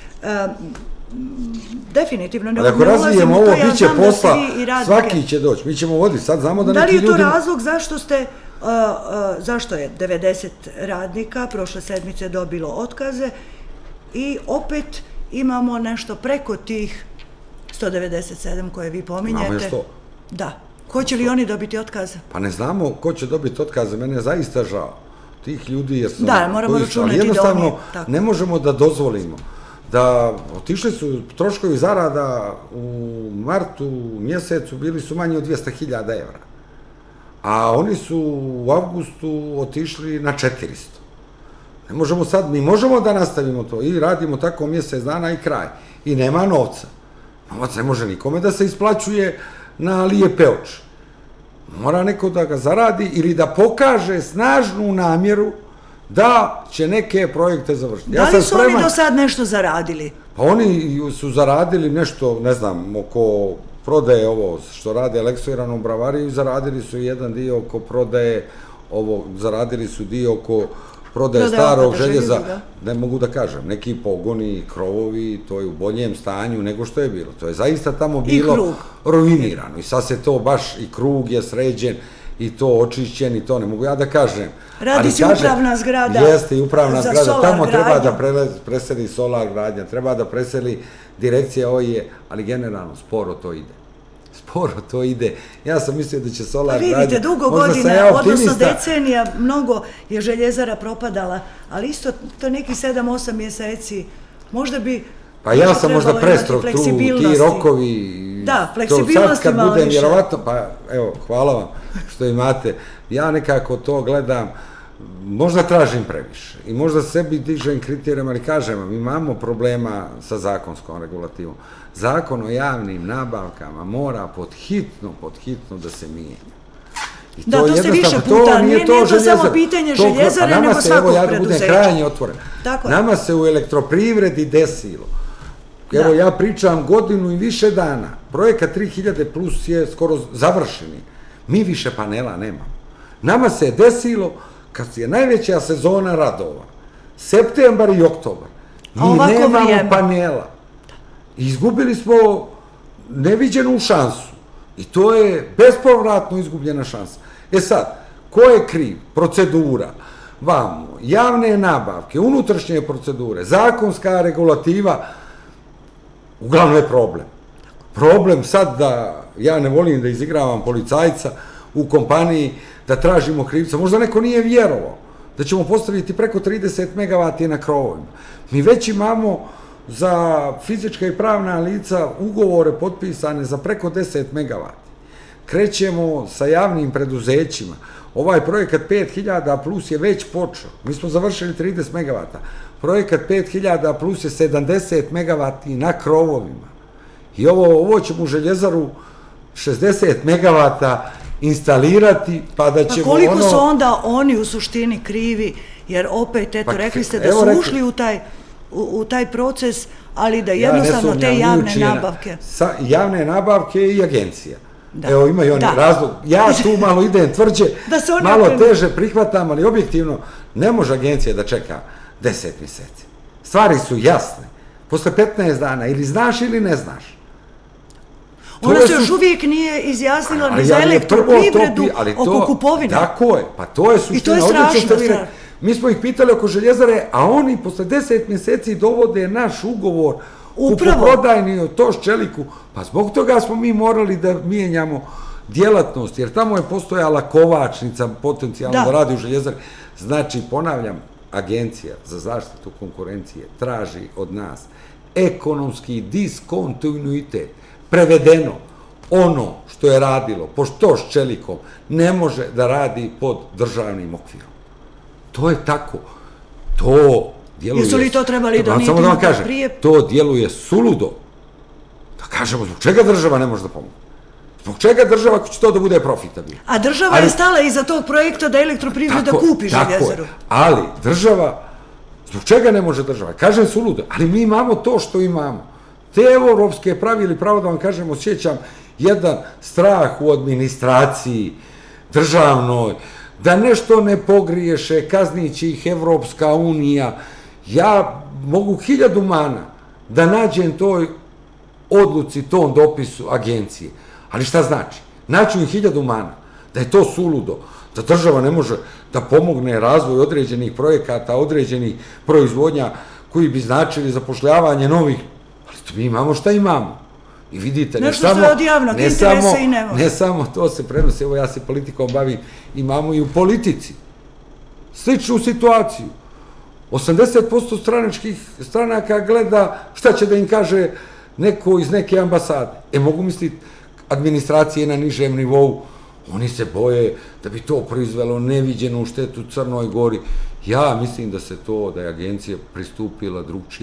Definitivno. Ali ako razvijemo ovo, bit će posla, svaki će doći. Mi ćemo voditi. Sad znamo da neki ljudi... Da li je to razlog zašto ste, zašto je devedeset radnika prošle sedmice dobilo otkaze i opet imamo nešto preko tih sto devedeset sedam koje vi pominjete. Znamo je što? Da. Ko će li oni dobiti otkaze? Pa ne znamo ko će dobiti otkaze. Mene je zaista žao tih ljudi jer sam... Da, moramo računati da oni... Jednostavno ne možemo da dozvolimo da otišli su troškovi zarada u martu mjesecu, bili su manji od dvjesto hiljada evra. A oni su u avgustu otišli na četiristo. Ne možemo sad, mi možemo da nastavimo to i radimo tako mjesec dana i kraj. I nema novca. Novac ne može nikome da se isplaćuje na lijepe oči. Mora neko da ga zaradi ili da pokaže snažnu namjeru da će neke projekte završiti. Da li su oni do sad nešto zaradili? Pa oni su zaradili nešto, ne znam, oko prodaje ovo što rade Eleksoiranu bravariju, zaradili su jedan dio oko prodaje ovo, zaradili su dio oko prodaje starog željeza, ne mogu da kažem, neki pogoni, krovovi, to je u boljem stanju nego što je bilo. To je zaista tamo bilo ruinirano i sad se to baš, i krug je sređen i to očišćen i to ne mogu ja da kažem. Radi se upravna zgrada. Jeste i upravna zgrada, tamo treba da preseli solar gradnja, treba da preseli direkcija O I E, ali generalno sporo to ide. Sporo to ide. Ja sam mislio da će solar gradnja... Vidite, dugo godina, odnosno decenija, mnogo je željezara propadala, ali isto to neki sedam osam mjeseci, možda bi... Pa ja sam možda prestrog tu, ti rokovi... Da, fleksibilnosti malo više. Pa evo, hvala vam što imate. Ja nekako to gledam, možda tražim previše i možda sebi dižem kriterijama, ali kažem vam, imamo problema sa zakonskom regulativom. Zakon o javnim nabavkama mora pod hitno, pod hitno da se mijenja. Da, to ste više puta, nije to samo pitanje željezare, nego svakog preduzeća. Ja da budem krajnje otvoren. Nama se u elektroprivredi desilo. Evo, ja pričam godinu i više dana. Projekat tri hiljade plus je skoro završeni. Mi više panela nemamo. Nama se je desilo, kad je najveća sezona radova, septembar i oktobar, mi nemamo panela. Izgubili smo neviđenu šansu. I to je bespovratno izgubljena šansa. E sad, ko je kriv? Procedura. Vamo, javne nabavke, unutrašnje procedure, zakonska regulativa, uglavnom je problem. Problem sad da, ja ne volim da izigravam policajca u kompaniji, da tražimo krivca. Možda neko nije vjerovao da ćemo postaviti preko trideset megavati na krovovima. Mi već imamo za fizička i pravna lica ugovore potpisane za preko deset megavati. Krećemo sa javnim preduzećima. Ovaj projekat pet hiljada plus je već počeo. Mi smo završili trideset megavata. Projekat pet hiljada plus je sedamdeset megavati na krovovima. I ovo ćemo u željezaru šezdeset megavata instalirati, pa da ćemo ono... Pa koliko su onda oni u suštini krivi, jer opet, eto, rekli ste da su ušli u taj proces, ali da jednostavno te javne nabavke... Javne nabavke i agencija. Evo, imaju oni razlog. Ja tu malo idem tvrđe, malo teže prihvatam, ali objektivno ne može agencija da čeka deset mjeseci. Stvari su jasne. Posle petnaest dana ili znaš ili ne znaš. Ona se još uvijek nije izjasnila ni za elektroprivredu oko kupovine. Tako je, pa to je suština. I to je strašna stvar. Mi smo ih pitali oko željezare, a oni posle deset mjeseci dovode naš ugovor kupoprodajni o Toš čeliku, pa zbog toga smo mi morali da mijenjamo djelatnost, jer tamo je postojala kovačnica potencijalno da radi u željezari. Znači, ponavljam, Agencija za zaštitu konkurencije traži od nas ekonomski diskontinuitet. Prevedeno, ono što je radilo po Toš čelikom ne može da radi pod državnim okvirom. To je tako. To djeluje... Jesu li to trebali donijeti prije? To djeluje suludo. Da kažemo, zbog čega država ne može da pomoći? Zbog čega država će to da bude profitabilno? A država je stala iza tog projekta da elektroprivreda kupi željezaru. Tako je, ali država, zbog čega ne može država? Kažem suludo, ali mi imamo to što imamo. Te evropske pravili, pravo da vam kažem, osjećam jedan strah u administraciji državnoj, da nešto ne pogriješe, kazniće ih Evropska unija. Ja mogu hiljadu mana da nađem toj odluci, tom dopisu agencije. Ali šta znači? Naću im hiljadu mana, da je to suludo, da država ne može da pomogne razvoju određenih projekata, određenih proizvodnja koji bi značili zapošljavanje novih. Ali to mi imamo šta imamo. I vidite, ne samo, ne samo, ne samo to se prenosi, evo ja se politikom bavim, imamo i u politici. Sličnu situaciju. osamdeset posto stranačkih stranaka gleda šta će da im kaže neko iz neke ambasade. E, mogu misliti, administracije na nižem nivou, oni se boje da bi to proizvelo neviđenu štetu Crnoj Gori. Ja mislim da se to, da je agencija pristupila drugčije.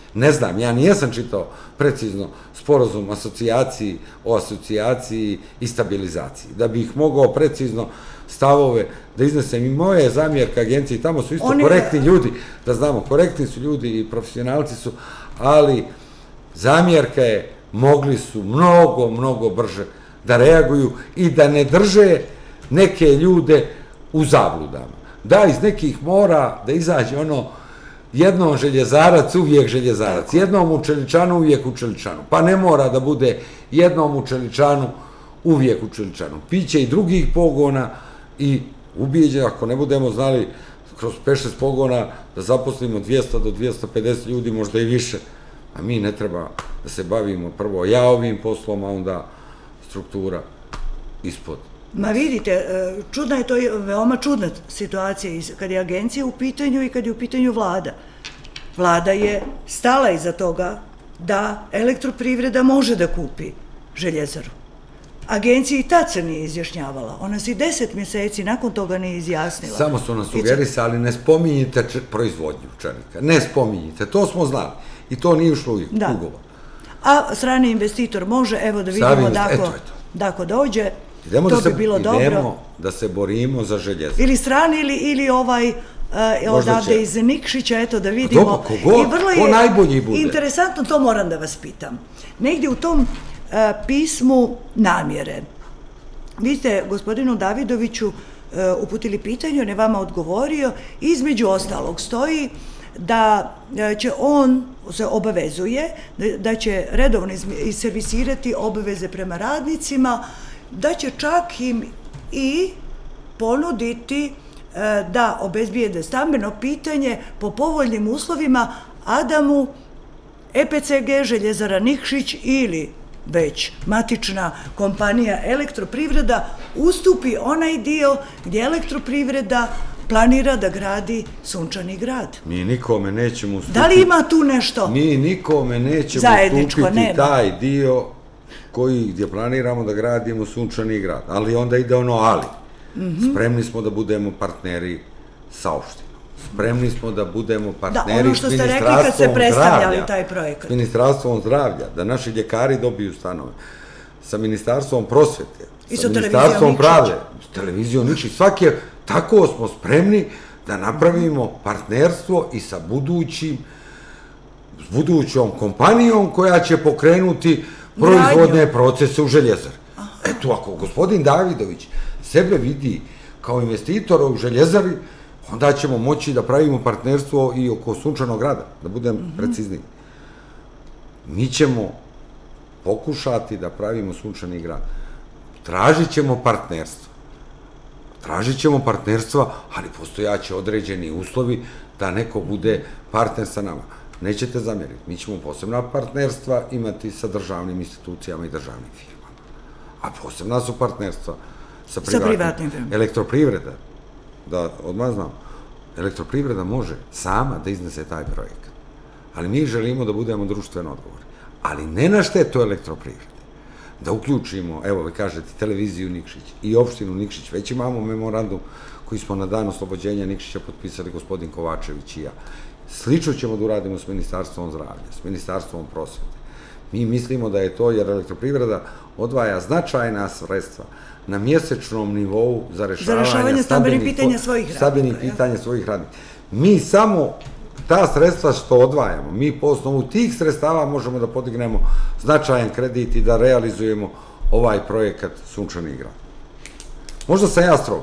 Ne znam, ja nijesam čitao precizno sporazum asocijaciji, o asocijaciji i stabilizaciji. Da bih mogao precizno stavove da iznesem i moje zamjerke agenciji, tamo su isto korektni ljudi, da znamo, korektni su ljudi i profesionalci su, ali zamjerka je, mogli su mnogo, mnogo brže da reaguju i da ne drže neke ljude u zabludama. Da iz nekih mora da izađe ono jednom željezarac, uvijek željezarac, jednom u Čeličanu, uvijek u Čeličanu. Pa ne mora da bude jednom u Čeličanu, uvijek u Čeličanu. Piće i drugih pogona i ubijeđe, ako ne budemo znali kroz pet šest pogona da zaposlimo dvjesto do dvjesto pedeset ljudi, možda i više. A mi ne treba da se bavimo prvo ja ovim poslom, a onda struktura ispod. Ma vidite, čudna je to, veoma čudna situacija kad je agencija u pitanju i kad je u pitanju vlada. Vlada je stala iza toga da elektroprivreda može da kupi željezaru. Agencija i tad se nije izjašnjavala. Ona se i deset mjeseci nakon toga nije izjasnila. Samo su nas sugerisali, ne spominjite proizvodnju čelika. Ne spominjite, to smo znali. I to nije ušlo u ugovor. A strani investitor može, evo da vidimo da ako dođe, to bi bilo dobro. Idemo da se borimo za željezaru. Ili strani ili ovaj odavde iz Nikšića, eto da vidimo. Dobro, kogod, ko najbolji bude. Interesantno, to moram da vas pitam. Negdje u tom pismu namjere, vi ste gospodinu Davidoviću uputili pitanje, on je vama odgovorio, između ostalog stoji da će on se obavezuje, da će redovno servisirati obaveze prema radnicima, da će čak im i ponuditi da obezbijede stambeno pitanje po povoljnim uslovima, a da mu E P C G, Željezara Nikšić ili već matična kompanija Elektroprivreda ustupi onaj dio gdje Elektroprivreda planira da gradi Sunčani grad. Mi nikome nećemo ustupiti... Da li ima tu nešto Mi nikome nećemo ustupiti taj dio koji gdje planiramo da gradimo Sunčani grad. Ali onda ide ono ali. Spremni smo da budemo partneri sa opštinom. Spremni smo da budemo partneri s Ministarstvom zdravlja, da naši ljekari dobiju stanove, sa Ministarstvom prosvete, sa Ministarstvom pravde, s televizijom Nikšić. Svaki tako smo spremni da napravimo partnerstvo i sa budućim, s budućom kompanijom koja će pokrenuti proizvodne procese u željezari. Eto, ako gospodin Davidović sebe vidi kao investitora u željezari, onda ćemo moći da pravimo partnerstvo i oko Sunčanog grada, da budem precizniji. Mi ćemo pokušati da pravimo Sunčani grad. Tražit ćemo partnerstvo. Tražit ćemo partnerstva, ali postojaće određeni uslovi da neko bude partner sa nama. Nećete zamjeriti, mi ćemo posebna partnerstva imati sa državnim institucijama i državnim firmama. A posebna su partnerstva sa privatnim firmama. Elektroprivreda, da odmah znam, Elektroprivreda može sama da iznese taj projekat. Ali mi želimo da budemo društveno odgovorni. Ali ne na štetu Elektroprivrede. Da uključimo, evo vi kažete, televiziju Nikšić i opštinu Nikšić. Već imamo memorandum koji smo na dan oslobođenja Nikšića potpisali gospodin Kovačević i ja. Slično ćemo da uradimo s Ministarstvom zdravlja, s Ministarstvom prosvete. Mi mislimo da je to, jer Elektroprivreda odvaja značajna sredstva na mjesečnom nivou za rešavanje stambenih pitanja svojih radnika. Mi samo ta sredstva što odvajamo, mi po osnovu tih sredstava možemo da podignemo značajan kredit i da realizujemo ovaj projekat Sunčani grad. Možda sam ja strog,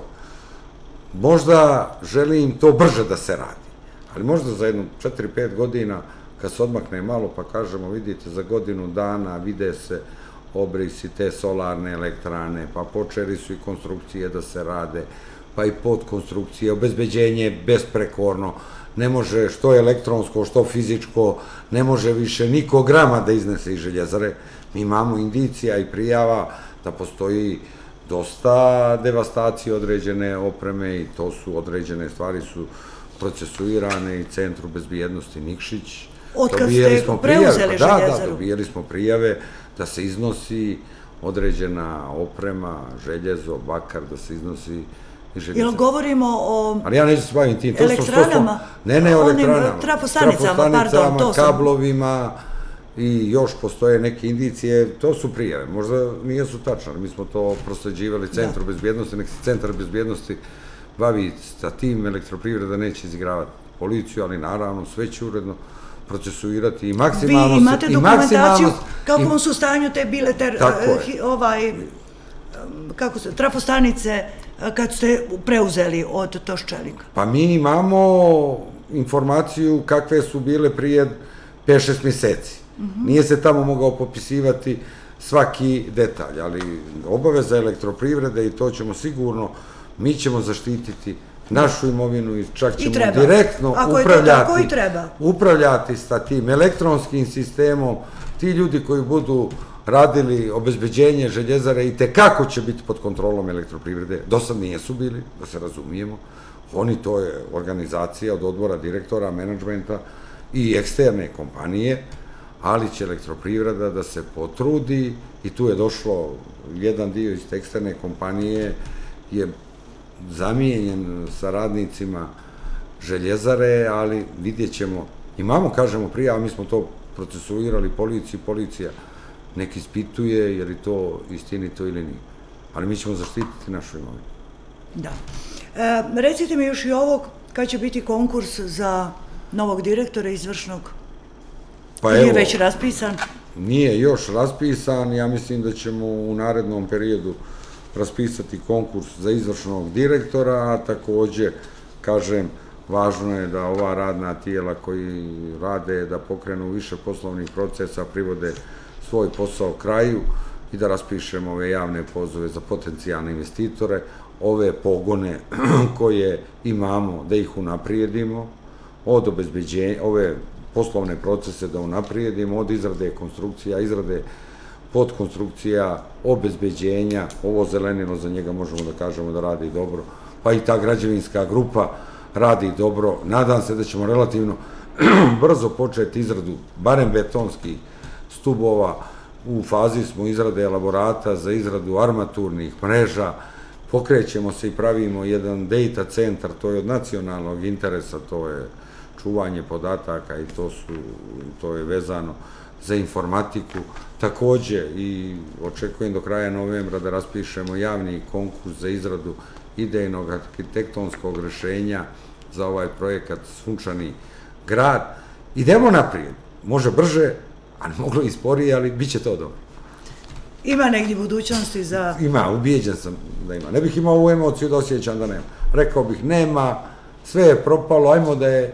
možda želim to brže da se radi, ali možda za jedno četiri pet godina, kad se odmakne malo pa kažemo, vidite, za godinu dana vide se obrisi te solarne elektrane, pa počeli su i konstrukcije da se rade, pa i podkonstrukcije, obezbeđenje besprekorno, ne može što elektronsko, što fizičko, ne može više niko grama da iznese iz željezare. Mi imamo indicija i prijava da postoji dosta devastacije određene opreme i to su određene stvari su procesuirane i Centru bezbjednosti Nikšić. Otkad ste preuzeli željezaru? Da, da, dobijeli smo prijave da se iznosi određena oprema, željezo, bakar, da se iznosi i željezare. Jel govorimo o ali ja neću se bavim tim. elektranama? Ne, ne o elektranama. Trafostanicama, pardon, to sam. Kablovima i još postoje neke indicije, to su prijave, možda nisu tačne, mi smo to prosleđivali Centru bezbjednosti, nek se Centar bezbjednosti bavi sa tim, Elektroprivreda neće izigravati policiju, ali naravno sve će uredno procesuirati i maksimalno... Vi imate dokumentaciju kakvom su stanju te bile ovaj, kako se, trafostanice kad ste preuzeli od Toščelika? Pa mi imamo informaciju kakve su bile prije pet šest mjeseci. Nije se tamo mogao popisivati svaki detalj, ali obaveza Elektroprivrede i to ćemo sigurno, mi ćemo zaštititi našu imovinu i čak ćemo direktno upravljati sa tim elektronskim sistemom. Ti ljudi koji budu radili obezbeđenje željezare i tekako će biti pod kontrolom Elektroprivrede. Do sad nijesu bili, da se razumijemo. Oni, to je organizacija od odbora direktora, menadžmenta i eksterne kompanije, ali će Elektroprivreda da se potrudi i tu je došlo jedan dio iz te eksterne kompanije je zamijenjen sa radnicima željezare, ali vidjet ćemo, imamo, kažemo, prijav, mi smo to procesuirali policiji, policija nek ispituje je li to istinito ili nije, ali mi ćemo zaštititi našu imovinu. Da. Recite mi još i ovog, kad će biti konkurs za novog direktora izvršnog? Nije već raspisan? Nije još raspisan, ja mislim da ćemo u narednom periodu raspisati konkurs za izvršnog direktora, a također, kažem, važno je da ova radna tijela koji rade, da pokrenu više poslovnih procesa, privode svoj posao kraju i da raspišemo ove javne pozove za potencijalne investitore, ove pogone koje imamo, da ih unaprijedimo, od obezbeđenja, ove poslovne procese da unaprijedimo, od izrade konstrukcija, izrade podkonstrukcija, obezbeđenja, ovo zelenilo za njega možemo da kažemo da radi dobro, pa i ta građevinska grupa radi dobro. Nadam se da ćemo relativno brzo početi izradu, barem betonskih stubova, u fazi smo izrade elaborata za izradu armaturnih mreža, pokrećemo se i pravimo jedan data centar, to je od nacionalnog interesa, to je čuvanje podataka i to je vezano za informatiku. Također i očekujem do kraja novembra da raspišemo javni konkurs za izradu idejnog arhitektonskog rješenja za ovaj projekat Sunčani grad. Idemo naprijed, može brže, ali moglo i sporije, ali bit će to dobro. Ima negdje budućnosti za... Ima, ubijeđen sam da ima. Ne bih imao ovu emociju da osjećam da nema. Rekao bih, nema, sve je propalo, ajmo da je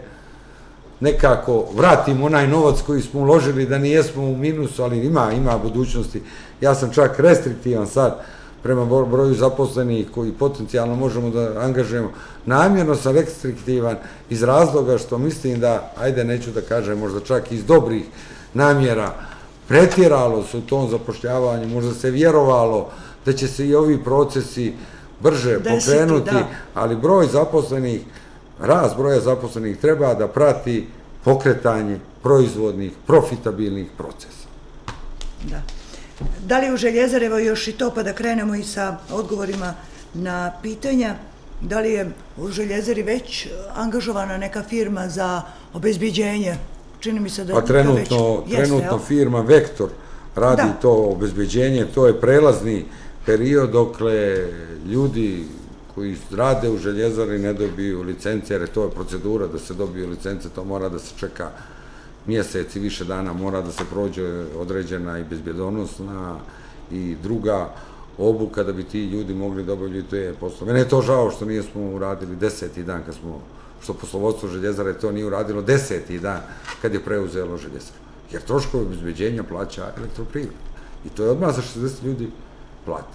nekako vratimo onaj novac koji smo uložili, da nijesmo u minusu, ali ima, ima budućnosti. Ja sam čak restriktivan sad prema broju zaposlenih koji potencijalno možemo da angažujemo. Namjerno sam restriktivan iz razloga što mislim da, ajde neću da kažem, možda čak iz dobrih namjera, pretjeralo se u tom zapošljavanju, možda se vjerovalo da će se i ovi procesi brže pokrenuti, ali broj zaposlenih, rast broja zaposlenih treba da prati pokretanje proizvodnih, profitabilnih procesa. Da. Da li u Željezari, evo još i to, pa da krenemo i sa odgovorima na pitanja, da li je u Željezari već angažovana neka firma za obezbeđenje? Čini mi se da je to već... Trenutno firma Vektor radi to obezbeđenje, to je prelazni period dokle ljudi koji rade u Željezari ne dobiju licence, jer to je procedura da se dobiju licence, to mora da se čeka mjesec i više dana, mora da se prođe određena i bezbjedonosna i druga obuka da bi ti ljudi mogli da obavljaju te poslove. Mene je to žao što nismo uradili deseti dan kad smo, što poslovodstvo Željezare to nije uradilo deseti dan kad je preuzelo Željezaru. Jer troškove obezbeđenja plaća Elektroprivreda. I to je odmah za šezdeset ljudi plati.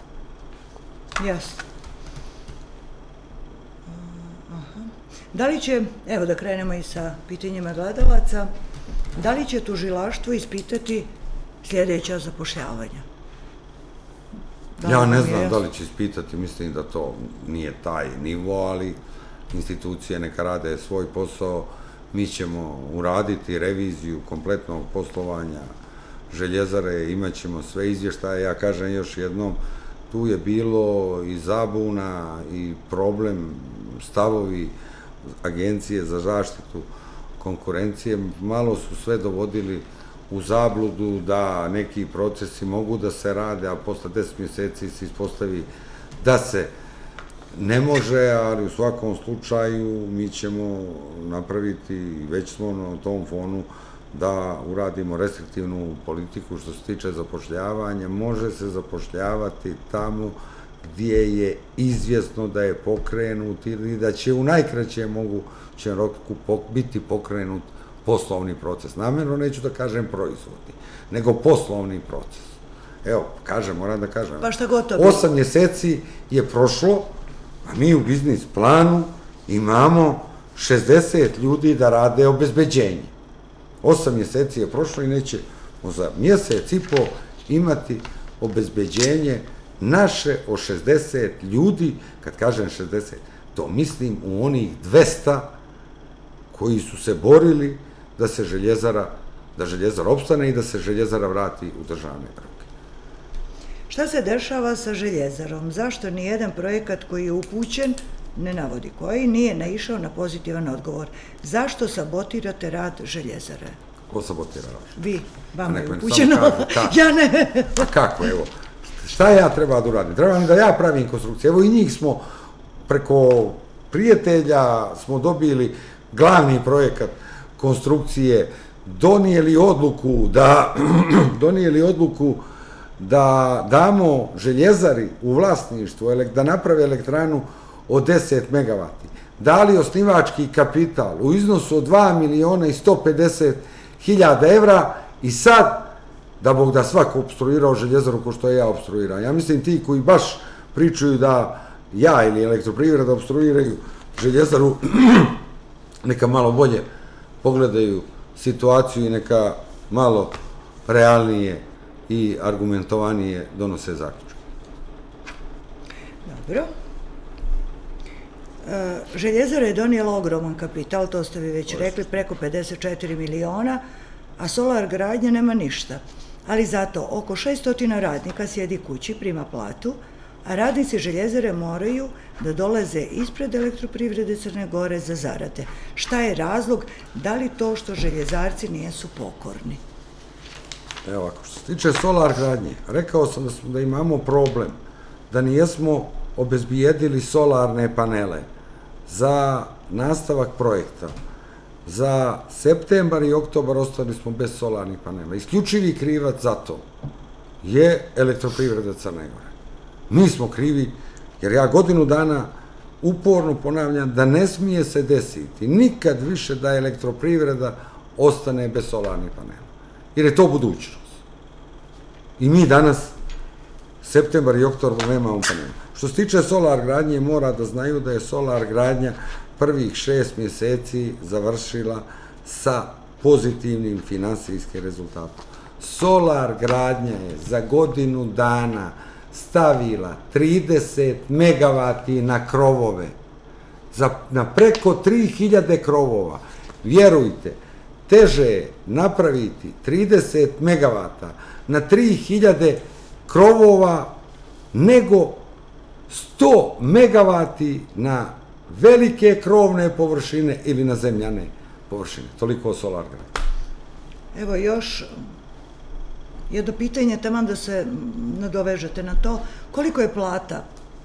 Jasno. Da li će, evo da krenemo i sa pitanjima gledalaca, da li će tužilaštvo ispitati sljedeća zapošljavanja? Ja ne znam da li će ispitati, mislim da to nije taj nivo, ali institucije neka rade svoj posao, mi ćemo uraditi reviziju kompletnog poslovanja Željezare, imat ćemo sve izvještaje, ja kažem još jednom tu je bilo i zabuna i problem, stavovi Agencije za zaštitu konkurencije, malo su sve dovodili u zabludu da neki procesi mogu da se rade, a posle deset mjeseci se ispostavi da se ne može, ali u svakom slučaju mi ćemo napraviti, već smo na tom fonu, da uradimo restriktivnu politiku što se tiče zapošljavanja. Može se zapošljavati tamo gdje je izvjesno da je pokrenut ili da će u najkraćem mogućem roku biti pokrenut poslovni proces. Namjerno neću da kažem proizvodni, nego poslovni proces. Evo, kažem, moram da kažem. Pa šta gotovo? Osam mjeseci je prošlo, a mi u biznis planu imamo šezdeset ljudi da rade obezbeđenje. Osam mjeseci je prošlo i nećemo za mjesec i po imati obezbeđenje naše o šezdeset ljudi. Kad kažem šezdeset, to mislim u onih dvesta koji su se borili da se željezara, da željezara opstane i da se željezara vrati u državne ruke. Šta se dešava sa željezarom? Zašto nijedan projekat koji je upućen, ne navodi koji, nije naišao na pozitivan odgovor? Zašto sabotirate rad željezare? Ko sabotira rad? Vi, vama je upućeno. Ja ne. A kako, evo, šta ja treba da uradim? Treba mi da ja pravim konstrukcije. Evo i njih smo preko prijatelja smo dobili glavni projekat konstrukcije, donijeli odluku da donijeli odluku da damo željezari u vlasništvu, da naprave elektranu od deset megavati. Dali osnivački kapital u iznosu od dva miliona i sto pedeset hiljada evra i sad, da Bog da svako obstruirao željezaru ko što je ja obstruirao. Ja mislim ti koji baš pričaju da ja ili elektroprivreda obstruiraju željezaru, neka malo bolje pogledaju situaciju i neka malo realnije i argumentovanije donose zaključke. Dobro. Željezara je donijela ogroman kapital, to ste vi već rekli, preko pedeset četiri miliona, a Solar gradnja nema ništa. Ali zato oko šesto radnika sjedi kući, prima platu, a radnici željezare moraju da dolaze ispred Elektroprivrede Crne Gore za zarade. Šta je razlog? Da li to što željezarci nijesu pokorni? Evo, ako što se tiče Solar gradnje, rekao sam da imamo problem, da nijesmo obezbijedili solarne panele za nastavak projekta. Za septembar i oktobar ostali smo bez solarnih panela. Isključivi krivac za to je Elektroprivreda Crne Gore. Mi smo krivi, jer ja godinu dana uporno ponavljam da ne smije se desiti nikad više da Elektroprivreda ostane bez solarnih panela. Jer je to budućnost. I mi danas, septembar i oktobar, nemamo panela. Što se tiče Solar gradnje, mora da znaju da je Solar gradnja prvih šest mjeseci završila sa pozitivnim finansijskim rezultatom. Solar gradnja je za godinu dana stavila trideset megavati na krovove, na preko tri hiljade krovova. Vjerujte, teže je napraviti trideset megavata na tri hiljade krovova nego sto megavati na velike krovne površine ili na zemljane površine. Toliko o Solar gradnji. Evo još jedno pitanje, taman da se nadovežete na to. Koliko je plata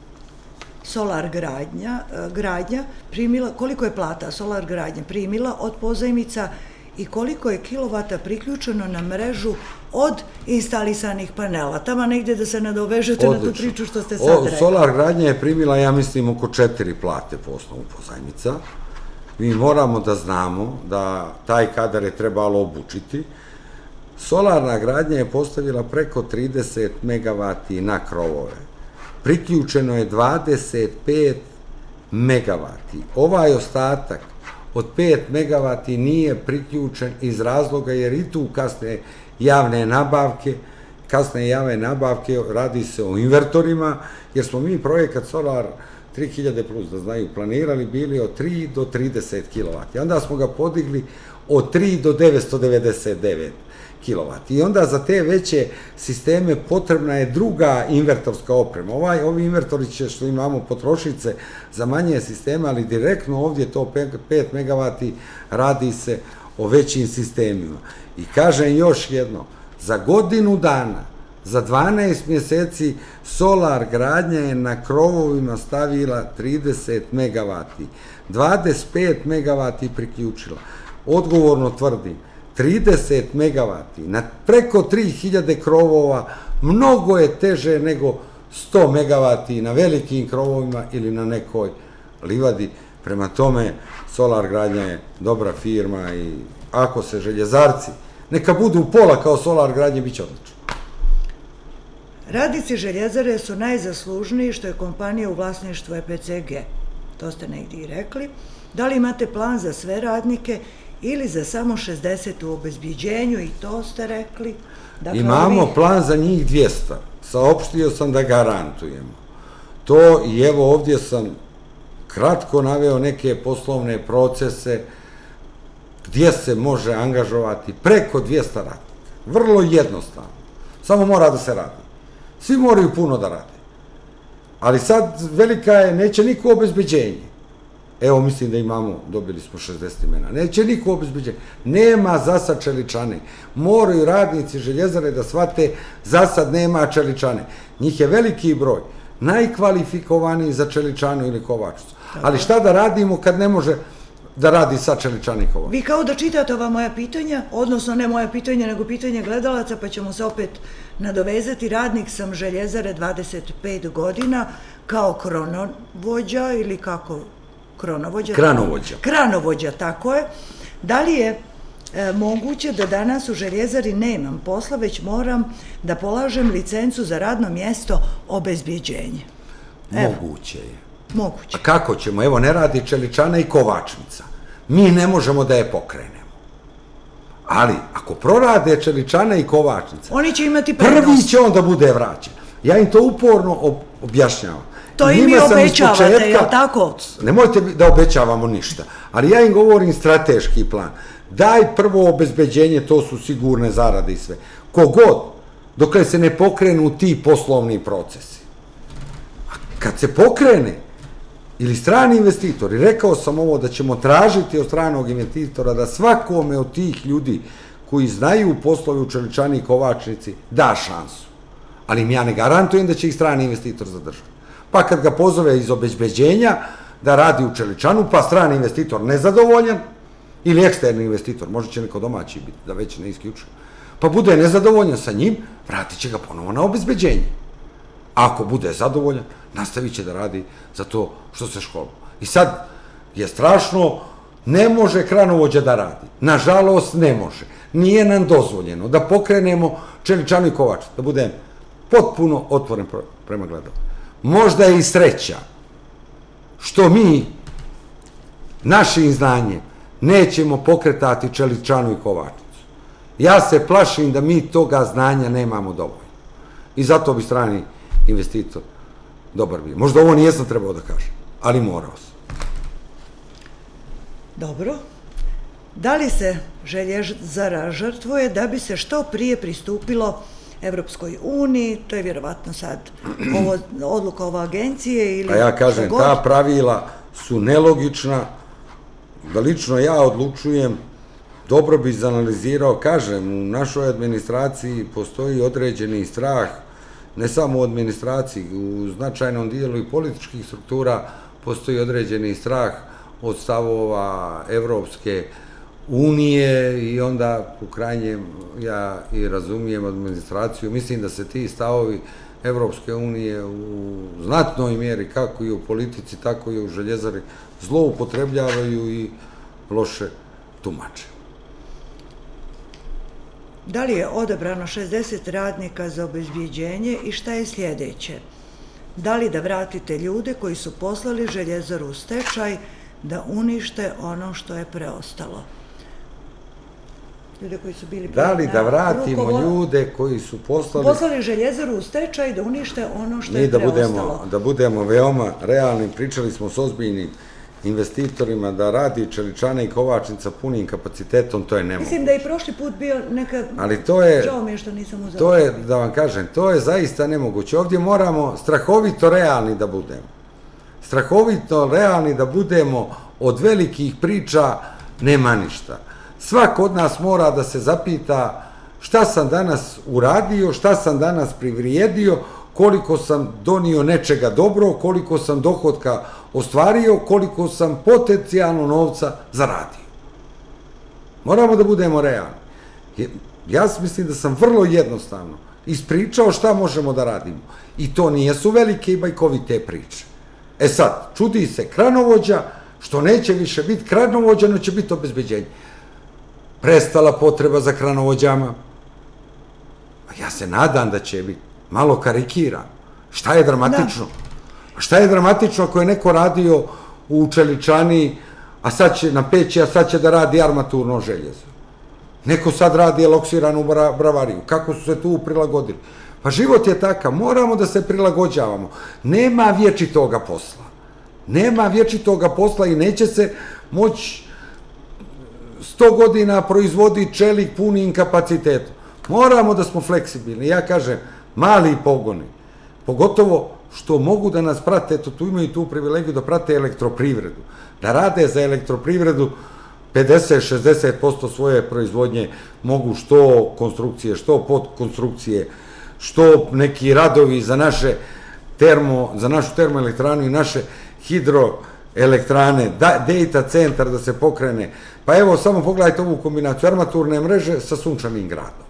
Solar gradnja primila, koliko je plata Solar gradnja primila od pozajmica i koliko je kilovata priključeno na mrežu od instalisanih panela? Tamo negdje da se nadovežete na tu priču što ste sad rekli. Solar gradnja je primila, ja mislim, oko četiri plate po osnovu pozajmica. Mi moramo da znamo da taj kadar je trebalo obučiti. Solarna gradnja je postavila preko trideset megavati na krovove. Priključeno je dvadeset pet megavati. Ovaj ostatak od pet megavati nije priključen iz razloga jer i tu kasne javne nabavke, kasne javne nabavke, radi se o invertorima, jer smo mi projekat Solar tri hiljade plus, da znaju, planirali bili od tri do trideset kilovata. Onda smo ga podigli od tri do devetsto devedeset devet kilovati. I onda za te veće sisteme potrebna je druga invertorska oprema. Ovaj, ovi invertori će, što imamo, potrošiti se za manje sisteme, ali direktno ovdje to pet megavati radi se o većim sistemima. I kažem još jedno, za godinu dana, za dvanaest mjeseci Solar gradnja je na krovovima stavila trideset megavati, dvadeset pet megavati priključila. Odgovorno tvrdim, trideset megavati na preko tri hiljade krovova mnogo je teže nego sto megavati na velikim krovovima ili na nekoj livadi. Prema tome, Solar gradnja je dobra firma i ako se željezarci neka budu u pola kao Solar gradnje, bit će odlično. Radnici željezare su najzaslužniji što je kompanija u vlasništvu E P C G. To ste negdje i rekli. Da li imate plan za sve radnike ili za samo šezdeset u obezbijeđenju, i to ste rekli? Imamo plan za njih dvjesto. Saopštio sam da garantujemo. To i evo ovdje sam kratko naveo neke poslovne procese gdje se može angažovati preko dvjesto radnika. Vrlo jednostavno. Samo mora da se radi. Svi moraju puno da rade. Ali sad velika je, neće niko obezbeđenje. Evo, mislim da imamo, dobili smo šezdeset imena. Neće niko obezbeđenje. Nema za sad čeličane. Moraju radnici željezare da shvate, za sad nema čeličane. Njih je veliki broj. Najkvalifikovaniji za čeličanu ili kovačicu. Ali šta da radimo kad ne može da radi sad čeličani kovač? Vi kao da čitate ova moja pitanja, odnosno ne moja pitanja, nego pitanje gledalaca, pa ćemo se opet nadovezati. Radnik sam željezare dvadeset pet godina, kao kronovođa ili kako... Kronovođa? Kranovođa. Kranovođa, tako je. Da li je moguće da danas u željezari nemam posla, već moram da polažem licencu za radno mjesto obezbjeđenje? Moguće je. Moguće. A kako ćemo? Evo, ne radi čeličana i kovačnica. Mi ne možemo da je pokrenemo. Ali, ako prorade čeličana i kovačnica, oni će imati prednost. Prvi će on da bude vraćen. Ja im to uporno objašnjavam. To im vi obećavate, je li tako? Nemojte da obećavamo ništa, ali ja im govorim strateški plan. Daj prvo obezbeđenje, to su sigurne zarade i sve. Kogod, dok se ne pokrenu ti poslovni procesi. A kad se pokrene, ili strani investitori, rekao sam ovo da ćemo tražiti od stranog investitora da svakome od tih ljudi koji znaju poslove u čeličani i kovačnici da šansu. Ali im ja ne garantujem da će ih strani investitor zadržati. Pa kad ga pozove iz obezbeđenja da radi u čeličanu, pa strani investitor nezadovoljan, ili eksterni investitor, možda će neko domaći biti, da već ne isključuje, pa bude nezadovoljan sa njim, vratit će ga ponovo na obezbeđenje. Ako bude zadovoljan, nastavit će da radi za to što se školu. I sad je strašno, ne može kranovođa da radi. Nažalost, ne može. Nije nam dozvoljeno da pokrenemo čeličanu i kovač, da budem potpuno otvoren prema gledalcu. Možda je i sreća što mi našim znanjem nećemo pokretati čeličanu i kovačnicu. Ja se plašim da mi toga znanja nemamo dovoljno. I zato bi strani investitor dobar bio. Možda ovo nijesam trebao da kažem, ali morao sam. Dobro. Da li se željezara žrtvuje da bi se što prije pristupilo Evropskoj uniji? To je vjerovatno sad odluka ove agencije ili... A ja kažem, ta pravila su nelogična, da lično ja odlučujem, dobro bi izanalizirao, kažem, u našoj administraciji postoji određeni strah, ne samo u administraciji, u značajnom dijelu i političkih struktura postoji određeni strah od stavova Evropske unije i onda u krajnjem ja i razumijem administraciju. Mislim da se ti stavovi Evropske unije u znatnoj mjeri, kako i u politici, tako i u željezari, zloupotrebljavaju i loše tumače. Da li je odabrano šezdeset radnika za obezbijeđenje i šta je sljedeće? Da li da vratite ljude koji su poslali željezaru u stečaj da unište ono što je preostalo? Ljude koji su bili... Da li da vratimo ljude koji su poslali... Poslali željezaru u stečaj da unište ono što je preostalo? Da budemo veoma realni, pričali smo s ozbiljnim investitorima da radi Čeličana i Kovačnica punim kapacitetom, to je nemoguće. Mislim da je i prošli put bio neka... Ali to je... Žao mi je što nisam uzela. To je, da vam kažem, to je zaista nemoguće. Ovdje moramo strahovito realni da budemo. Strahovito realni da budemo, od velikih priča nema ništa. Svak od nas mora da se zapita šta sam danas uradio, šta sam danas privrijedio, koliko sam donio nečega dobro, koliko sam dohotka ostvario, koliko sam potencijalno novca zaradio. Moramo da budemo realni. Ja mislim da sam vrlo jednostavno ispričao šta možemo da radimo. I to nijesu velike i bajkovite priče. E sad, čudi se kranovođa, što neće više biti kranovođa, no će biti obezbeđenje. Prestala potreba za kranovođama. Ja se nadam da će biti. Malo karikiram. Šta je dramatično? Šta je dramatično ako je neko radio u Čeličani, a sad će na peći, a sad će da radi armaturno željezo? Neko sad radi eloksiranu bravariju. Kako su se tu prilagodili? Pa život je takav, moramo da se prilagođavamo. Nema vječitoga posla. Nema vječitoga posla i neće se moći sto godina proizvoditi čelik punim kapacitetom. Moramo da smo fleksibilni. Ja kažem, mali pogoni, pogotovo što mogu da nas prate, eto tu imaju tu privilegiju da prate elektroprivredu, da rade za elektroprivredu pedeset do šezdeset posto svoje proizvodnje mogu što konstrukcije, što podkonstrukcije, što neki radovi za naše termo, za našu termoelektranu i naše hidroelektrane, data centar da se pokrene. Pa evo, samo pogledajte ovu kombinaciju armaturne mreže sa sunčanim gradom.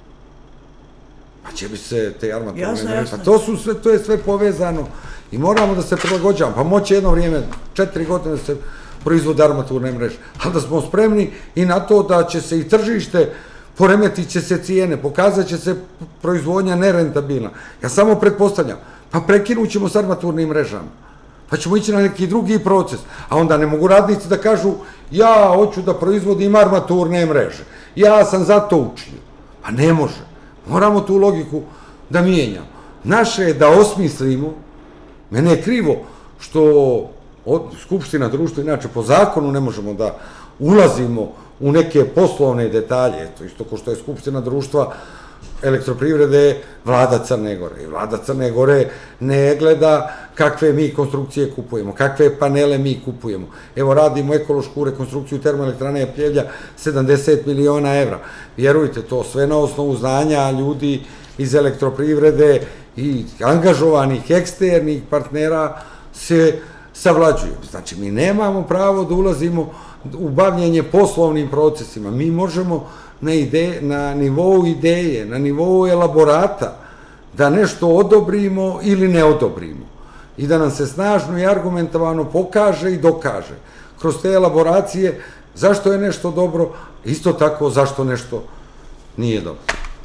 Pa će bi se te armaturne mreže, pa to su sve, to je sve povezano i moramo da se prilagođavamo. Pa moće jedno vrijeme, četiri godine da se proizvode armaturne mreže, ali da smo spremni i na to da će se i tržište, poremetit će se cijene, pokazat će se proizvodnja nerentabilna. Ja samo pretpostavljam, pa prekinut ćemo s armaturnim mrežama, pa ćemo ići na neki drugi proces, a onda ne mogu radnici da kažu ja hoću da proizvodim armaturne mreže, ja sam za to učio. Pa ne može. Moramo tu logiku da mijenjamo. Naše je da osmislimo, mene je krivo što Skupština društva, inače po zakonu ne možemo da ulazimo u neke poslovne detalje, to isto ko što je Skupština društva elektroprivrede vlada Crne Gore. I vlada Crne Gore ne gleda kakve mi konstrukcije kupujemo, kakve panele mi kupujemo. Evo radimo ekološku rekonstrukciju termoelektrane Pljevlja, sedamdeset miliona evra. Vjerujte, to sve na osnovu znanja ljudi iz elektroprivrede i angažovanih eksternih partnera se savlađuju. Znači, mi nemamo pravo da ulazimo u bavljenje poslovnim procesima. Mi možemo na nivou ideje, na nivou elaborata, da nešto odobrimo ili ne odobrimo. I da nam se snažno i argumentovano pokaže i dokaže kroz te elaboracije zašto je nešto dobro, isto tako zašto nešto nije dobro.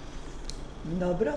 Dobro.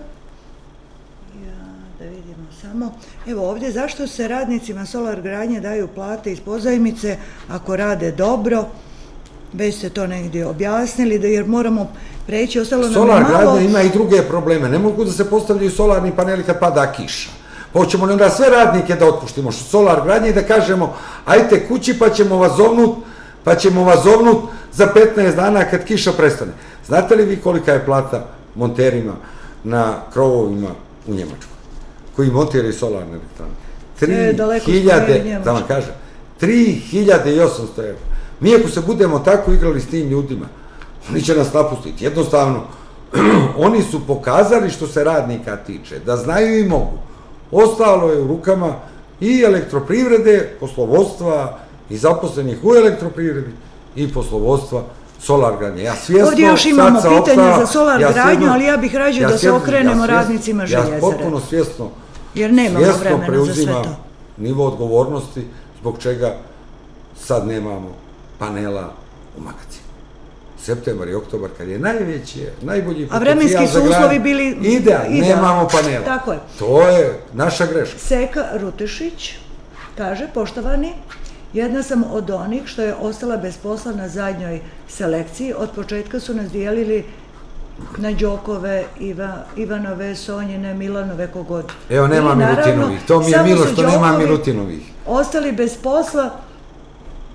Da vidimo samo. Evo ovdje, zašto se radnicima Solar gradnje daju plate iz pozajmice ako rade dobro? Već ste to negdje objasnili, jer moramo preći, ostalo nam je malo... Solar gradnja ima i druge probleme. Ne mogu da se postavljaju solarni paneli kad pada kiša. Pa hoćemo li onda sve radnike da otpuštimo što Solar gradnje i da kažemo ajte kući pa ćemo vas zovnut, pa ćemo vas zovnut za petnaest dana kad kiša prestane. Znate li vi kolika je plata monterima na krovovima u Njemačkoj koji montiraju solarne elektrane? tri hiljade, da vam kažem, tri hiljade i osamsto evra. Mi ako se budemo tako igrali s tim ljudima, oni će nas napustiti. Jednostavno, oni su pokazali što se radnika tiče, da znaju i mogu. Ostalo je u rukama i elektroprivrede, poslovodstva i zaposlenih u elektroprivredi i poslovodstva Solar gradnje. Ja svjesno... Ovdje još imamo pitanje za Solar gradnju, ali ja bih rađe da se okrenemo radnicima željezare. Ja potpuno svjesno jer nemamo vremena za sve to. Nivo odgovornosti zbog čega sad nemamo panela u magazinu. Septembar i oktobar, kad je najveći, najbolji potencijal za grad. A vremenski su uslovi bili... Ide, nemamo panela. Tako je. To je naša greška. Seka Rutešić kaže, poštovani, jedna sam od onih što je ostala bez posla na zadnjoj selekciji. Od početka su nas dijelili na Đokove, Ivanove, Sonjine, Milanove, kogod. Evo, nema Milutinovih. To mi je milo što nema Milutinovih. Ostali bez posla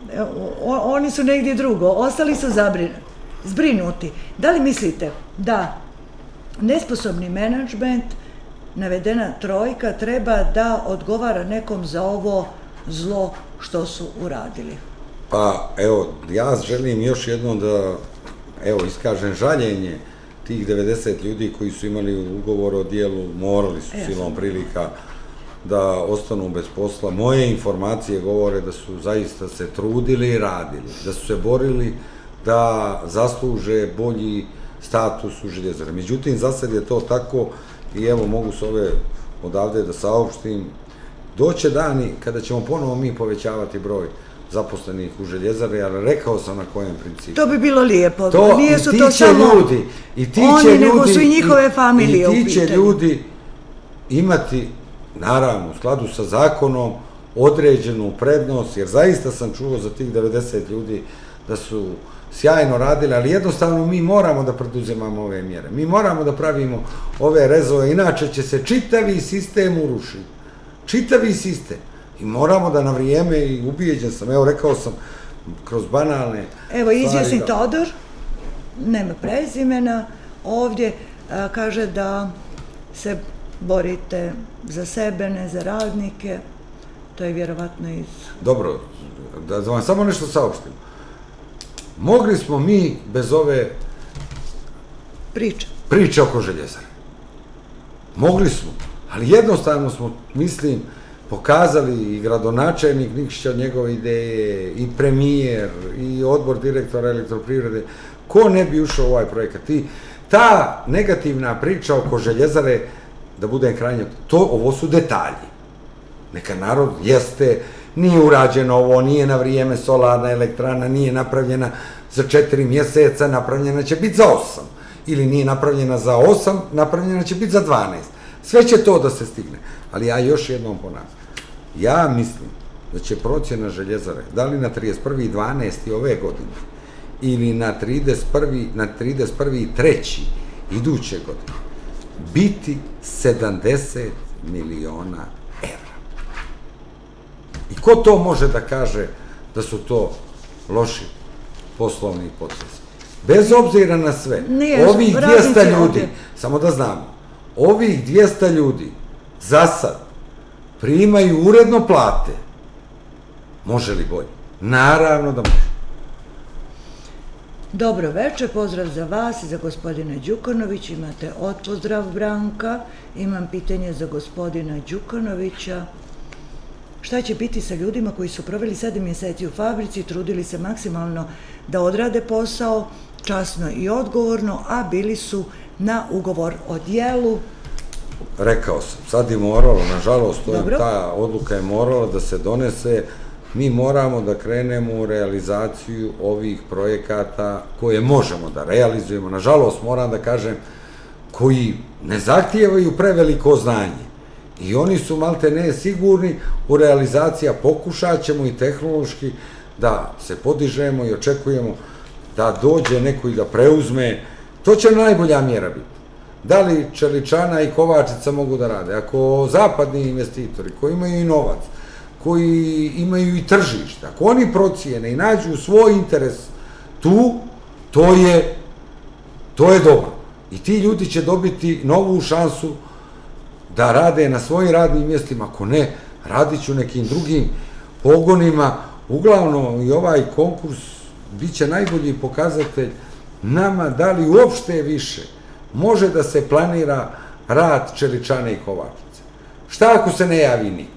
oni su negdje drugo, ostali su zbrinuti. Da li mislite da nesposobni menadžment, navedena trojka, treba da odgovara nekom za ovo zlo što su uradili? Pa, evo, ja želim još jednom da, evo, iskažem žaljenje tih devedeset ljudi koji su imali ugovor o dijelu, morali su silom prilika da ostanu bez posla. Moje informacije govore da su zaista se trudili i radili, da su se borili da zasluže bolji status u Željezari. Međutim, za sad je to tako i evo mogu s ove odavde da saopštim. Doće dani kada ćemo ponovo mi povećavati broj zaposlenih u Željezari, ali rekao sam na kojem principu. To bi bilo lijepo. Nije su to samo oni, nego su i njihove familije u pitanju. I ti će ljudi imati, naravno, u skladu sa zakonom, određenu prednost, jer zaista sam čuo za tih devedeset ljudi da su sjajno radili, ali jednostavno mi moramo da preduzimamo ove mjere. Mi moramo da pravimo ove rezove, inače će se čitavi sistem urušiti. Čitavi sistem. I moramo da na vrijeme, i ubijeđen sam, evo rekao sam, kroz banalne stvari... Evo, izvjesni Todor, nema prezimena, ovdje kaže da se borite za sebe, ne za radnike, to je vjerovatno iz... Dobro, da vam samo nešto saopštim. Mogli smo mi bez ove... Priče. Priče oko Željezare. Mogli smo, ali jednostavno smo, mislim, pokazali i gradonačelnik Nikšića od njegove ideje, i premijer, i odbor direktora Elektroprivrede, ko ne bi ušao u ovaj projekat. I ta negativna priča oko Željezare, da budem krajnje, to, ovo su detalji. Neka narod jeste, nije urađeno ovo, nije na vrijeme solarna elektrana, nije napravljena za četiri mjeseca, napravljena će biti za osam. Ili nije napravljena za osam, napravljena će biti za dvanaest. Sve će to da se stigne. Ali ja još jednom ponavljam. Ja mislim da će procjena Željezare, da li na trideset prvi dvanaesti ove godine, ili na trideset prvi treći iduće godine, biti sedamdeset miliona evra. I ko to može da kaže da su to loši poslovni potezi? Bez obzira na sve, ovih dvjesto ljudi, samo da znamo, ovih dvjesto ljudi za sad primaju uredno plate. Može li bolje? Naravno da može. Dobro večer, pozdrav za vas i za gospodina Đukanovića. Imate odpozdrav Branka. Imam pitanje za gospodina Đukanovića. Šta će biti sa ljudima koji su proveli sedam mjeseci u fabrici, trudili se maksimalno da odrade posao, časno i odgovorno, a bili su na ugovor o dijelu? Rekao sam, sad je moralo, nažalost, ta odluka je morala da se donese. Mi moramo da krenemo u realizaciju ovih projekata koje možemo da realizujemo. Nažalost, moram da kažem, koji ne zahtijevaju preveliko znanje. I oni su malte ne sigurni u realizaciji, a pokušat ćemo i tehnološki da se podižemo i očekujemo da dođe neko i da preuzme. To će najbolja mjera biti. Da li Čeličana i Kovačica mogu da rade? Ako zapadni investitori koji imaju i novac, koji imaju i tržište, ako oni procijene i nađu svoj interes tu, to je to je dobro. I ti ljudi će dobiti novu šansu da rade na svojim radnim mjestima, ako ne, radit ću nekim drugim pogonima. Uglavnom i ovaj konkurs bit će najbolji pokazatelj nama da li uopšte više može da se planira rad Čeličane i Kovačice. Šta ako se ne javi niko?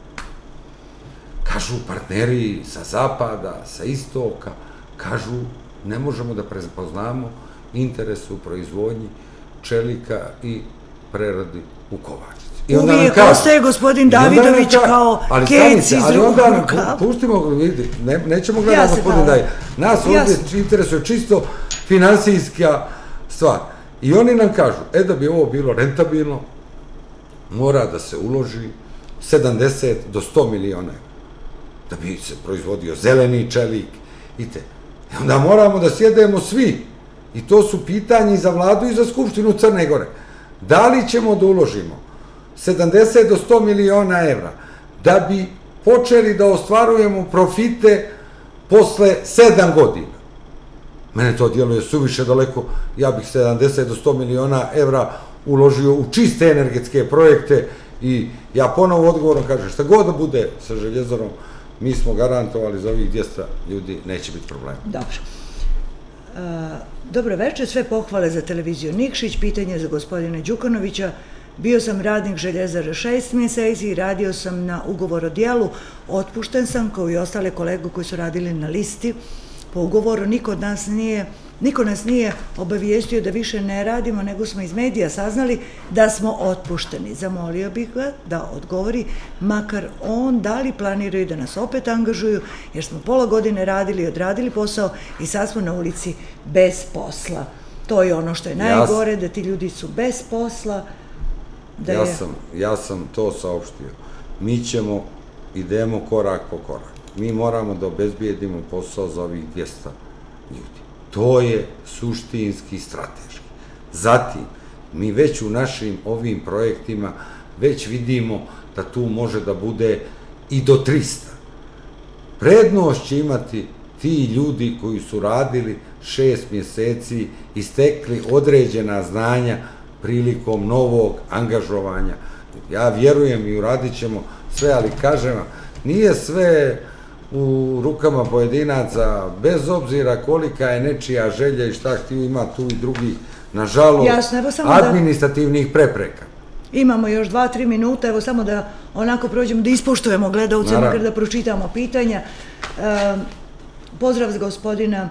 Kažu partneri sa zapada, sa istoka, kažu ne možemo da prepoznamo interes u proizvodnji čelika i preradi u Kovačici. Uvijek ostaje gospodin Davidović kao kec iz drugog rukava. Pustimo, vidi, nećemo gledati gospodin Davidović. Nas ovdje interesuje čisto finansijska stvar. I oni nam kažu, e da bi ovo bilo rentabilno, mora da se uloži sedamdeset do sto miliona evra. Da bi se proizvodio zeleni čelik i te. I onda moramo da sjedemo svi. I to su pitanje i za vladu i za Skupštinu Crne Gore. Da li ćemo da uložimo sedamdeset do sto miliona evra da bi počeli da ostvarujemo profite posle sedam godina. Mene to djeluje suviše daleko, ja bih sedamdeset do sto miliona evra uložio u čiste energetske projekte i ja ponovo odgovorno kažem, šta god da bude sa Željezarom, mi smo garantovali za ovih dvjesto ljudi, neće biti problema. Dobro. Dobro večer, sve pohvale za televiziju Nikšić, pitanje za gospodina Đukanovića. Bio sam radnik Željezare šest mjeseci i radio sam na ugovor o dijelu, otpušten sam kao i ostale kolege koji su radili na listi po ugovoru, niko od nas nije, niko nas nije obavijestio da više ne radimo, nego smo iz medija saznali da smo otpušteni. Zamolio bih ga da odgovori, makar on, da li planiraju da nas opet angažuju, jer smo pola godine radili i odradili posao i sad smo na ulici bez posla. To je ono što je najgore, da ti ljudi su bez posla. Ja sam, ja sam to saopštio. Mi ćemo, idemo korak po korak. Mi moramo da obezbijedimo posao za ovih dvjesto ljudi. To je suštinski strateški. Zatim, mi već u našim ovim projektima već vidimo da tu može da bude i do trista. Prednost će imati ti ljudi koji su radili šest mjeseci i stekli određena znanja prilikom novog angažovanja. Ja vjerujem i uradit ćemo sve, ali kažem vam, nije sve u rukama pojedinaca, bez obzira kolika je nečija želja i šta htio, ima tu i drugi, nažalost, administrativnih prepreka. Imamo još dva, tri minuta, evo samo da onako prođemo, da ispoštujemo gledalce, makar da pročitamo pitanja. Pozdrav za gospodina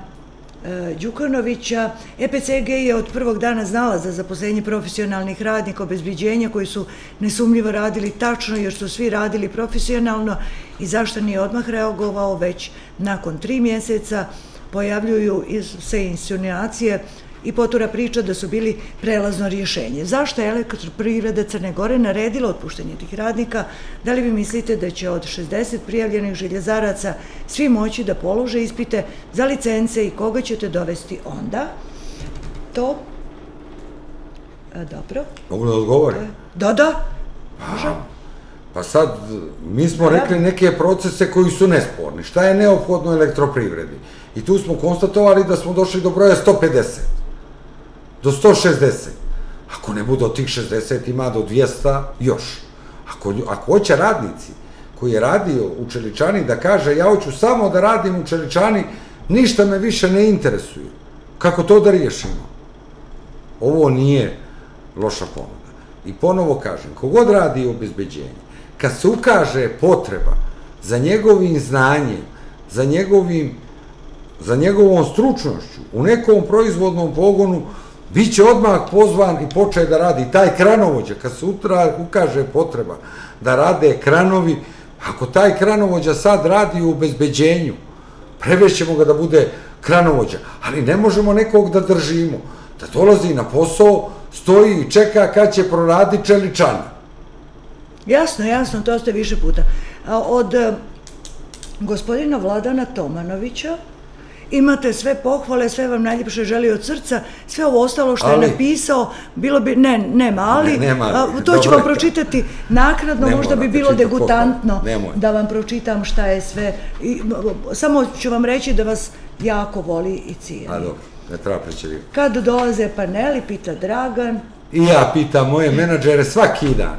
Đukanovića. E P C G je od prvog dana znala za zaposlenje profesionalnih radnika obezbeđenja koji su nesumljivo radili tačno jer su svi radili profesionalno i zašto nije odmah reagovao, već nakon tri mjeseca pojavljuju se insinuacije i potura priča da su bili prelazno rješenje. Zašto je Elektroprivreda Crne Gore naredila otpuštenje tih radnika? Da li vi mislite da će od šezdeset prijavljenih željezaraca svi moći da polože ispite za licence i koga ćete dovesti onda? To? Dobro. Mogu da odgovorim? Da, da. Može. Pa sad, mi smo rekli neke procese koji su nesporni. Šta je neophodno Elektroprivredi? I tu smo konstatovali da smo došli do broja sto pedeset. Do sto šezdeset. Ako ne bude od tih šezdeset, ima do dvjesto još. Ako hoće radnici koji je radio u Čeličani da kaže ja hoću samo da radim u Čeličani, ništa me više ne interesuje. Kako to da riješimo? Ovo nije loša ponuda. I ponovo kažem, kogod radi obezbeđenje, kad se ukaže potreba za njegovim znanjem, za njegovim za njegovom stručnošću u nekom proizvodnom pogonu, bit će odmah pozvan i počeo da radi. Taj kranovođa, kad se ukaže potreba da rade kranovi, ako taj kranovođa sad radi u obezbeđenju, prevešćemo ga da bude kranovođa, ali ne možemo nekog da držimo, da dolazi na posao, stoji i čeka kad će proraditi Čeličana. Jasno, jasno, to ste više puta. Od gospodina Vladana Tomanovića imate sve pohvale, sve vam najljepše želi od srca, sve ovo ostalo što je napisao, bilo bi, ne, nema, ali to ću vam pročitati naknadno, možda bi bilo degutantno da vam pročitam šta je sve, samo ću vam reći da vas jako voli i cijeni. A dobro, ne treba prećerivati. Kad dolaze paneli, pita Dragan. I ja pitam moje menadžere svaki dan,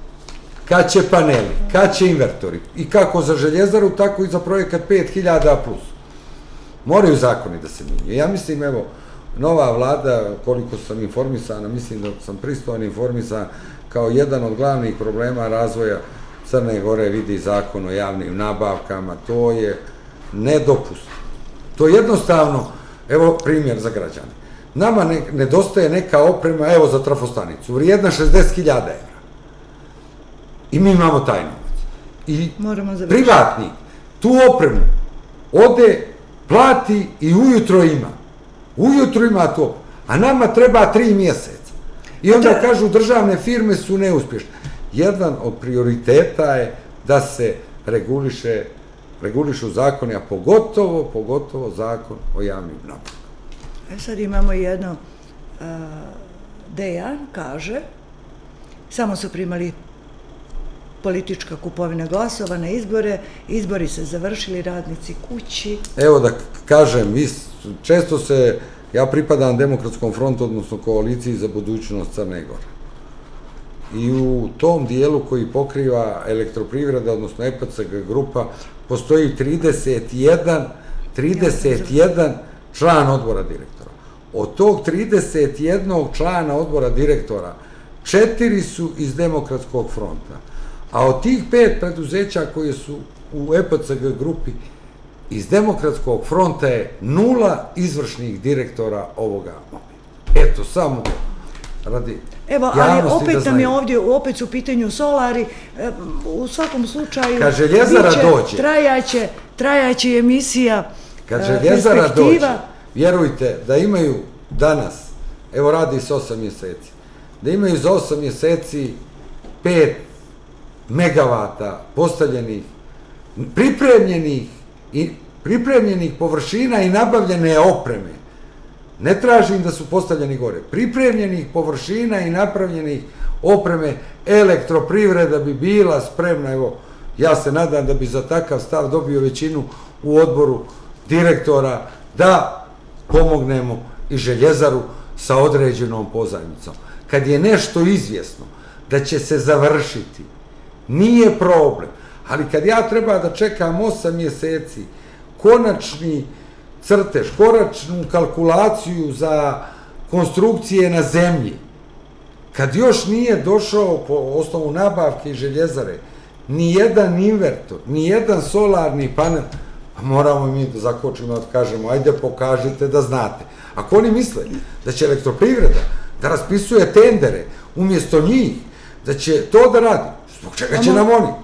kad će paneli, kad će invertori, i kako za Željezaru, tako i za projekat pet hiljada plus. Moraju zakoni da se minju. Ja mislim, evo, nova vlada, koliko sam informisana, mislim da sam pristojno informisan, kao jedan od glavnih problema razvoja Crne Gore vidi zakon o javnim nabavkama. To je nedopustivo. To je jednostavno, evo primjer za građane. Nama nedostaje neka oprema, evo za trafostanicu, vrijedna šezdeset hiljada evra. I mi imamo taj novac. I privatnik tu opremu ode, plati i ujutro ima. Ujutro ima to. A nama treba tri mjeseca. I onda kažu državne firme su neuspješne. Jedan od prioriteta je da se reguliše, regulišu zakoni, a pogotovo, pogotovo zakon o javnim nabavkama. E sad imamo jedno, Dejan kaže, samo su primali politička kupovina glasova na izbore, izbori se završili, radnici kući. Evo da kažem, često se, ja pripadam Demokratskom frontu, odnosno koaliciji za budućnost Crne Gore. I u tom dijelu koji pokriva Elektroprivreda, odnosno E P C G grupa, postoji trideset jedan član odbora direktora. Od tog trideset jednog člana odbora direktora, četiri su iz Demokratskog fronta. A od tih pet preduzeća koje su u E P C G grupi iz Demokratskog fronta je nula izvršnih direktora ovoga momenta. Eto, samo radi javnosti da znaju. Evo, ali opet nam je ovdje, opet su u pitanju solari, u svakom slučaju... Kad Željezara dođe... Trajaće, trajaće emisija Kad Željezara dođe, vjerujte da imaju danas, evo radi se osam mjeseci, da imaju za osam mjeseci pet megavata postavljenih, pripremljenih i pripremljenih površina i nabavljene opreme. Ne tražim da su postavljeni gore. Pripremljenih površina i napravljenih opreme, Elektroprivreda bi bila spremna, evo, ja se nadam da bi za takav stav dobio većinu u odboru direktora da pomognemo i Željezaru sa određenom pozajmicom. Kad je nešto izvjesno da će se završiti, nije problem, ali kad ja treba da čekam osam mjeseci, konačni crtež, konačnu kalkulaciju za konstrukcije na zemlji, kad još nije došao po osnovu nabavke i Željezare, ni jedan invertor, ni jedan solarni panel, pa moramo mi da zakočimo, da kažemo, ajde pokažite da znate. Ako oni misle da će Elektroprivreda da raspisuje tendere umjesto njih, da će to da radi, zbog čega će nam oni?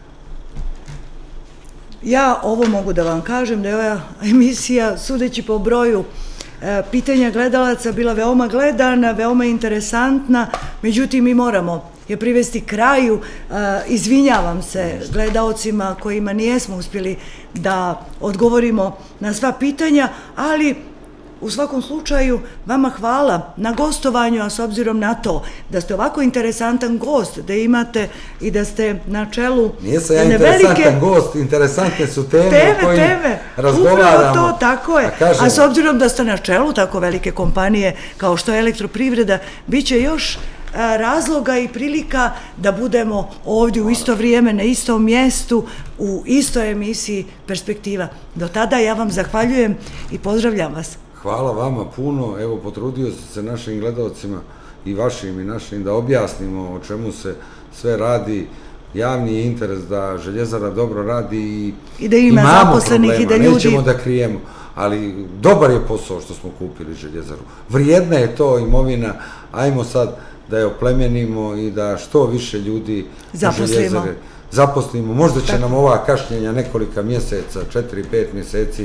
Ja ovo mogu da vam kažem, da je ova emisija, sudeći po broju pitanja gledalaca, bila veoma gledana, veoma interesantna, međutim mi moramo je privesti kraju. Izvinjavam se gledalcima kojima nijesmo uspjeli da odgovorimo na sva pitanja, ali u svakom slučaju vama hvala na gostovanju, a s obzirom na to da ste ovako interesantan gost, da imate i da ste na čelu Nije se ja interesantan gost, interesantne su teme o kojim razgovaramo. Upravo to, tako je. A s obzirom da ste na čelu tako velike kompanije kao što je Elektroprivreda, bit će još razloga i prilika da budemo ovdje u isto vrijeme, na istom mjestu, u istoj emisiji Perspektiva. Do tada ja vam zahvaljujem i pozdravljam vas. Hvala vama puno, evo potrudio sam se našim gledalcima i vašim i našim da objasnimo o čemu se sve radi. Javni je interes da Željezara dobro radi i da ima zaposlenih i da ljudi... Nećemo da krijemo, ali dobar je posao što smo kupili Željezaru. Vrijedna je to imovina, ajmo sad da je oplemenimo i da što više ljudi zaposlimo. Zaposlimo. Možda će nam ova kašnjenja nekolika mjeseca, četiri, pet mjeseci,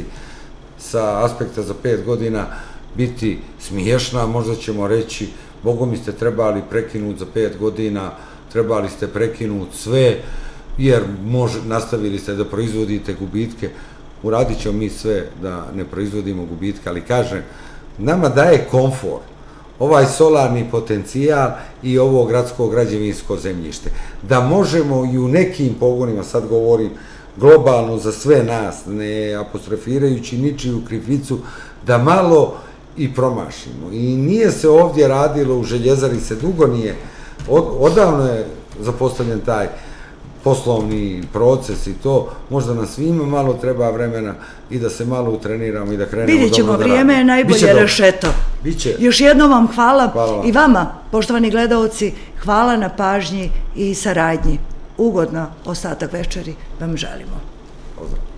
sa aspekta za pet godina biti smiješna, možda ćemo reći, Bogom mi ste trebali prekinuti za pet godina, trebali ste prekinuti sve, jer nastavili ste da proizvodite gubitke, uradit ćemo mi sve da ne proizvodimo gubitke, ali kažem, nama daje komfor ovaj solarni potencijal i ovo gradsko građevinsko zemljište, da možemo i u nekim pogonima, sad govorim, globalno za sve nas, ne apostrofirajući ničiju krivicu, da malo i promašimo. I nije se ovdje radilo, u Željezari se dugo nije, odavno je zapostavljen taj poslovni proces i to, možda nam svima malo treba vremena i da se malo utreniramo i da krenemo dobro da radimo. Vidjet ćemo, vrijeme je najbolje rešeto. Još jednom vam hvala i vama, poštovani gledalci, hvala na pažnji i saradnji. Ugodno ostatak večeri vam želimo. Pozdrav.